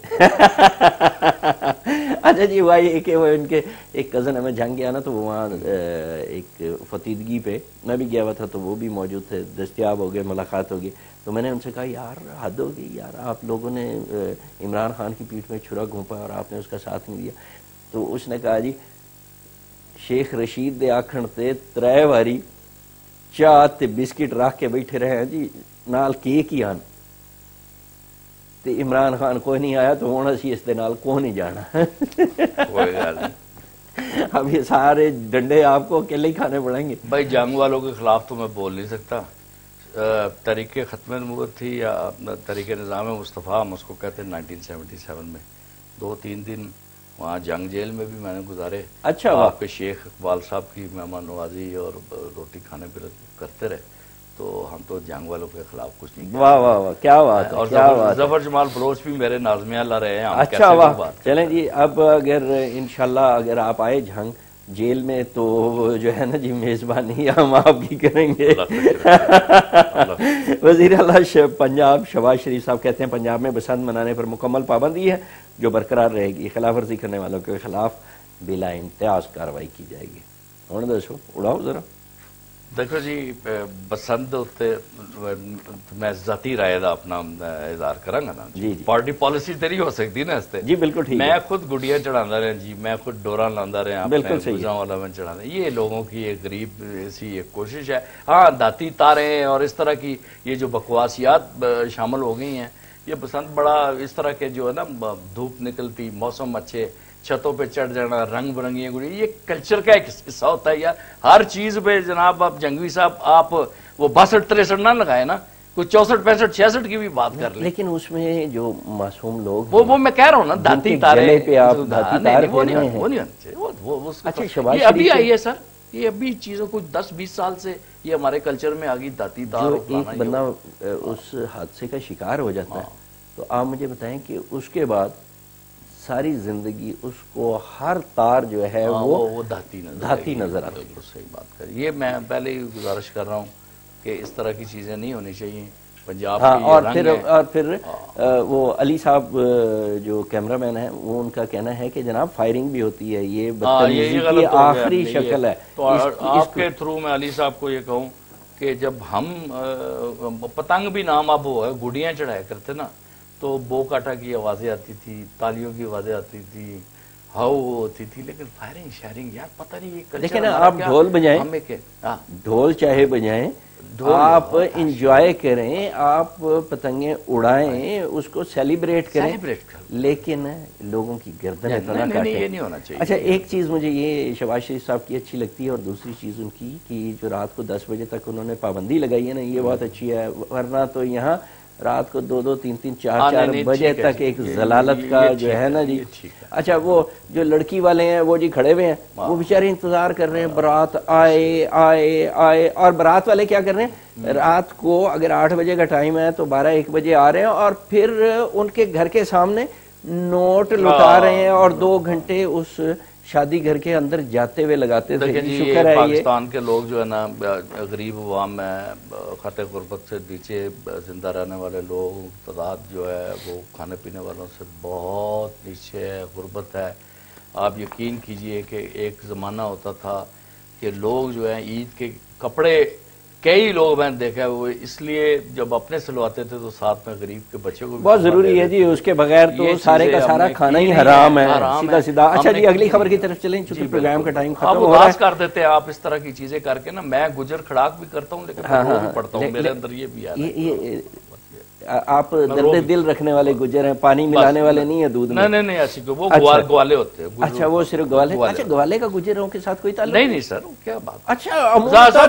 اچھا جی, بھائی کہ وہ ان کے ایک کزن ہمیں جھنگ گیا نا, تو وہاں ایک فتیدگی پہ میں بھی گیا ہوا تھا, تو وہ بھی موجود تھے, دستیاب ہو گئے, ملاقات ہوگی. تو میں نے ان سے کہا یار حد ہو گئی یار, آپ لوگوں نے عمران خان کی پیٹھ میں چھرا گھونپا اور آپ نے اس کا ساتھ نہیں دیا. تو اس نے کہا جی شیخ رشید دے آکھن تے 3 واری چاہ تے بسکٹ رکھ کے بیٹھے رہے ہیں جی, نال کیک ہی آن, تے عمران خان کوئی نہیں آیا, تو ہوں اسی اس دے نال کوئی نہیں جانا. کوئی گل نہیں, اب یہ سارے ڈنڈے آپ کو اکیلے ہی کھانے پڑیں گے. بھائی جنگ والوں کے خلاف تو میں بول نہیں سکتا. تحریک ختم نبوت تھی یا تحریک نظام مصطفیٰ, ہم اس کو کہتے ہیں 1977 میں 2-3 دن وہاں جنگ جیل میں بھی میں نے گزارے. اچھا, آپ کے شیخ اقبال صاحب کی مہمان نوازی اور روٹی کھانے پہ کرتے رہے, تو ہم تو جنگ والوں کے خلاف کچھ نہیں. واہ واہ واہ, کیا بات ہے. اور ظفر جمال بلوچ بھی میرے ناظمیہ لا رہے ہیں. اچھا واہ, چلیں جی. اب اگر انشاءاللہ اگر آپ آئے جھنگ جیل میں, تو جو ہے نا جی میزبانی ہم آپ کی کریں گے. وزیر اعلیٰ پنجاب شہباز شریف صاحب کہتے ہیں پنجاب میں بسنت منانے پر مکمل پابندی ہے جو برقرار رہے گی. خلاف ورزی کرنے والوں کے خلاف بلا امتیاز کارروائی کی جائے گی. ہوں دسو, اڑاؤ ذرا. دیکھو جی, بسنت میں ذاتی رائے دا اپنا اظہار کروں گا نا جی. پارٹی پالیسی تیری ہو سکتی نا اس تے. جی بالکل ٹھیک. میں خود گڈیاں چڑھانا رہا جی, میں خود ڈورا لانا رہا, بالکل صحیح, والا میں چڑھانا. یہ لوگوں کی ایک غریب ایسی ایک کوشش ہے. ہاں دھاتی تاریں اور اس طرح کی یہ جو بکواسیات شامل ہو گئی ہیں, یہ بسنت بڑا اس طرح کے جو ہے نا دھوپ نکلتی, موسم اچھے, چھتوں پہ چڑھ جانا, رنگ برنگیاں گڑی, یہ کلچر کا ایک حصہ ہوتا ہے یار. ہر چیز پہ جناب آپ جنگوی صاحب آپ وہ 62-63 نہ لگائے نا, کوئی 64-65-66 کی بھی بات کر لیں. لیکن اس میں جو معصوم لوگ وہ میں کہہ رہا ہوں نا, دھاتی تارے پہ آپ دھاتی تار پھیرنے ہیں. وہ نہیں ہونا چاہیے. اچھا شہباز یہ ابھی آئی ہے سر, یہ ابھی چیزوں کو 10-20 سال سے یہ ہمارے کلچر میں آگئی دھاتی تار. جو ایک بندہ اس حادثے کا شکار ہو جاتا ہے, تو آپ مجھے بتائیں کہ اس کے بعد ساری زندگی اس کو ہر تار جو ہے وہ دھاتی نظر آتی ہے. صحیح بات کر. یہ میں پہلے ہی گزارش کر رہا ہوں کہ اس طرح کی چیزیں نہیں ہونی چاہیے پنجاب کی. اور پھر وہ علی صاحب جو کیمرہ مین ہے, وہ ان کا کہنا ہے کہ جناب فائرنگ بھی ہوتی ہے, یہ بدتمیزی کی آخری شکل ہے. تو آپ کے تھرو میں علی صاحب کو یہ کہوں کہ جب ہم پتنگ بھی نام اب وہ ہے, گڈیاں چڑھایا کرتے نا, تو بو کاٹا کی آوازیں آتی تھی, تالیوں کی آوازیں آتی تھی, ہاؤ ہوتی تھی, لیکن فائرنگ شائرنگ یار پتہ نہیں یہ کلچر. لیکن آپ ڈھول بجائیں, ڈھول چاہے بجائیں, آپ انجوائے کریں, آپ پتنگیں اڑائیں, اس کو سیلیبریٹ کریں, لیکن لوگوں کی گردنیں تو نہ کاٹیں. یہ نہیں ہونا چاہیے. اچھا ایک چیز مجھے یہ شہباز شریف صاحب کی اچھی لگتی ہے, اور دوسری چیز ان کی کہ جو رات کو 10 بجے تک انہوں نے پابندی لگائی ہے نا, یہ بہت اچھی ہے. ورنہ تو یہاں رات کو 2-2, 3-3, 4-4 بجے تک ایک ضلالت کا جو ہے نا جی. اچھا وہ جو لڑکی والے ہیں وہ جی کھڑے ہوئے ہیں, وہ بیچارے انتظار کر رہے ہیں برات آئے آئے آئے. اور برات والے کیا کر رہے ہیں, رات کو اگر 8 بجے کا ٹائم ہے تو 12-1 بجے آ رہے ہیں, اور پھر ان کے گھر کے سامنے نوٹ لٹا رہے ہیں, اور 2 گھنٹے اس شادی گھر کے اندر جاتے ہوئے لگاتے تھے. شکر ہے پاکستان کے لوگ جو ہے نا غریب عوام میں خطے غربت سے نیچے زندہ رہنے والے لوگ تعداد جو ہے وہ کھانے پینے والوں سے بہت نیچے ہے, غربت ہے. آپ یقین کیجئے کہ ایک زمانہ ہوتا تھا کہ لوگ جو ہیں عید کے کپڑے کئی لوگ میں نے دیکھا ہے وہ اس لیے جب اپنے سلواتے تھے تو ساتھ میں غریب کے بچوں کو بھی بہت ضروری ہے جی، اس کے بغیر تو سارے کا سارا کھانا ہی حرام ہے، سیدھا سیدھا۔ اچھا جی اگلی خبر کی طرف چلیں چونکہ پروگرام کا ٹائم ختم ہو رہا ہے۔ کر دیتے ہیں آپ اس طرح کی چیزیں کر کے نا، میں گجر کھڑاک بھی کرتا ہوں لیکن میں بھی پڑھتا ہوں، میرے اندر یہ بھی ہے۔ آپ درد دل رکھنے والے گجر ہیں، پانی ملانے والے نہیں ہیں دودھ میں؟ نہیں ایسی کو وہ گوالے ہوتے ہیں۔ اچھا وہ صرف گوالے؟ اچھا گوالے کا گجروں کے ساتھ کوئی تعلق نہیں سر، کیا بات۔ اچھا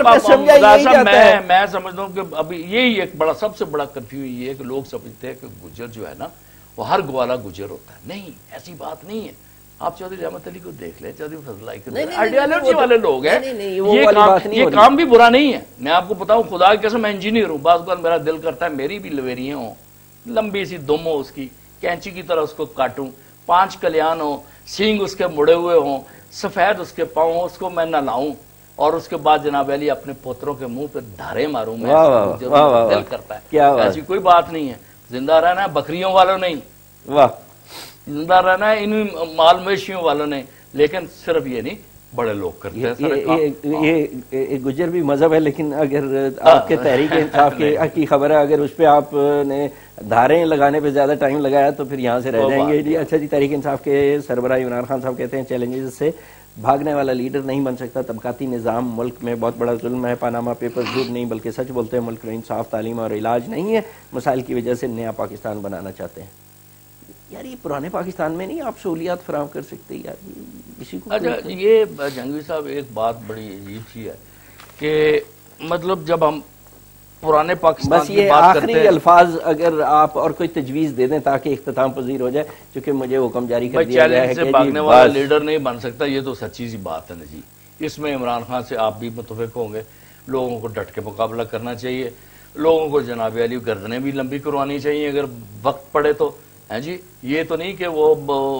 میں سمجھتا ہوں کہ ابھی یہی ایک بڑا سب سے بڑا کنفیوژن یہ ہے کہ لوگ سمجھتے ہیں کہ گجر جو ہے نا وہ ہر گوالا گجر ہوتا ہے، نہیں ایسی بات نہیں ہے۔ آپ چودھری رحمت علی کو دیکھ لیں، چودھری فضل اللہ کو، آئیڈیالوجی والے لوگ ہیں، یہ کام بھی برا نہیں ہے۔ میں آپ کو بتاؤں خدا کی قسم میں انجینئر ہوں، بعض اوقات میرا دل کرتا ہے میری بھی لویریاں ہوں، لمبی سی دم ہو اس کی، کینچی کی طرح اس کو کاٹوں، 5 کلیان ہوں، سینگ اس کے مڑے ہوئے ہوں، سفید اس کے پاؤں ہوں، اس کو میں نہلاؤں اور اس کے بعد جناب علی اپنے پوتروں کے منہ پہ دھارے ماروں، میں دل کرتا ہے۔ ایسی کوئی بات نہیں ہے، زندہ رہنا ہے بکریوں والوں نہیں، زندہ رہنا ہے ان مال مویشیوں والوں نے، لیکن صرف یہ نہیں بڑے لوگ کرتے ہیں۔ یہ گجر بھی مذہب ہے، لیکن اگر آپ کے تحریک انصاف کی خبر ہے، اگر اس پہ آپ نے دھاریں لگانے پہ زیادہ ٹائم لگایا تو پھر یہاں سے رہ جائیں گے جی۔ اچھا جی، تحریک انصاف کے سربراہ عمران خان صاحب کہتے ہیں چیلنجز سے بھاگنے والا لیڈر نہیں بن سکتا، طبقاتی نظام ملک میں بہت بڑا ظلم ہے، پاناما پیپر جھوٹ نہیں بلکہ سچ بولتے ہیں، ملک میں انصاف، تعلیم اور علاج نہیں ہے، مسائل کی وجہ سے نیا پاکستان بنانا چاہتے ہیں۔ یار یہ پرانے پاکستان میں نہیں آپ سہولیات فراہم کر سکتے یار، اسی کو۔ اچھا یہ جنگوی صاحب ایک بات بڑی عجیب سی ہے کہ مطلب جب ہم پرانے پاکستان کی بات کرتے ہیں، آخری الفاظ اگر آپ اور کوئی تجویز دے دیں تاکہ اختتام پذیر ہو جائے، چونکہ مجھے حکم جاری کر دیا گیا ہے کہ بھاگنے والا لیڈر نہیں بن سکتا، یہ تو سچی سی بات ہے نا جی۔ اس میں عمران خان سے آپ بھی متفق ہوں گے، لوگوں کو ڈٹ کے مقابلہ کرنا چاہیے، لوگوں کو جناب علی گردنیں بھی لمبی کروانی چاہیے اگر وقت پڑے تو، ہیں جی۔ یہ تو نہیں کہ وہ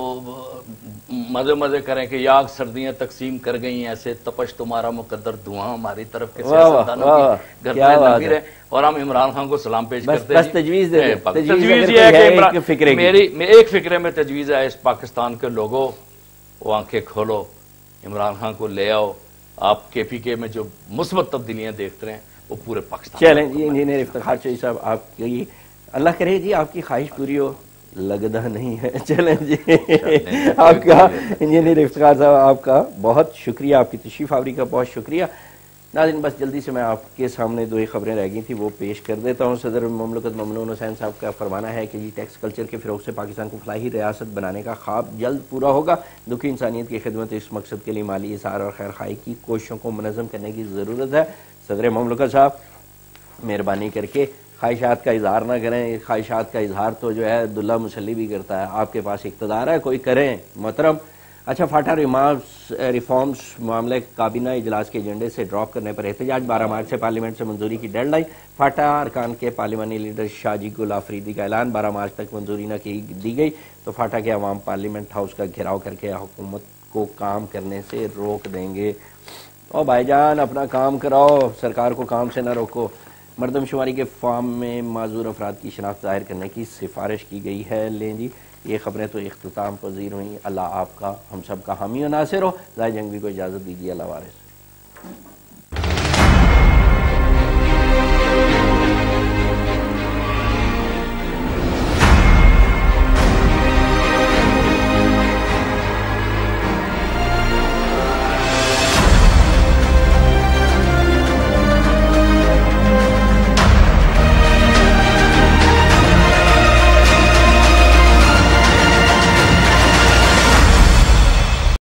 مزے کریں کہ یاگ سردیاں تقسیم کر گئی ایسے تپش تمہارا مقدر دھواں ہماری طرف کے سیاستدانوں کی گردنیں لمبی رہے اور ہم عمران خان کو سلام پیش کرتے ہیں۔ تجویز یہ ہے کہ میری ایک فکرے میں تجویز ہے، اس پاکستان کے لوگوں وہ آنکھیں کھولو، عمران خان کو لے آؤ، آپ کے پی کے میں جو مثبت تبدیلیاں دیکھتے ہیں وہ پورے پاکستان۔ چلیں جی انجینئر افتخار چوہدری صاحب، آپ کی اللہ کرے جی آپ کی خواہش پوری ہو، لگتا نہیں ہے۔ چلیں جی آپ کا انجینئر افتخار صاحب آپ کا بہت شکریہ، آپ کی تشریف آوری کا بہت شکریہ۔ ناظرین بس جلدی سے میں آپ کے سامنے 2 خبریں رہ گئی تھیں وہ پیش کر دیتا ہوں۔ صدر مملکت ممنون حسین صاحب کا فرمانا ہے کہ جی ٹیکس کلچر کے فروغ سے پاکستان کو فلاحی ریاست بنانے کا خواب جلد پورا ہوگا، دکھی انسانیت کی خدمت، اس مقصد کے لیے مالی اثار اور خیر خواہی کی کوششوں کو منظم کرنے کی ضرورت ہے۔ صدر مملکت صاحب مہربانی کر کے خواہشات کا اظہار نہ کریں، خواہشات کا اظہار تو جو ہے عبداللہ مسلی بھی کرتا ہے، آپ کے پاس اقتدار ہے کوئی کریں محترم۔ اچھا فاٹا ریفارمز معاملے کابینہ اجلاس کے ایجنڈے سے ڈراپ کرنے پر احتجاج، 12 مارچ سے پارلیمنٹ سے منظوری کی ڈیڈ لائن، فاٹا ارکان کے پارلیمانی لیڈر شاہ جی گل آفریدی کا اعلان، 12 مارچ تک منظوری نہ دی گئی تو فاٹا کے عوام پارلیمنٹ ہاؤس کا گھیراؤ کر کے حکومت کو کام کرنے سے روک دیں گے۔ او بھائی جان اپنا کام کراؤ، سرکار کو کام سے نہ روکو۔ مردم شماری کے فارم میں معذور افراد کی شناخت ظاہر کرنے کی سفارش کی گئی ہے۔ لیں جی یہ خبریں تو اختتام پذیر ہوئیں، اللہ آپ کا ہم سب کا حامی و ناصر ہو۔ ظاہر جنگوی کو اجازت دیجیے، اللہ وارث۔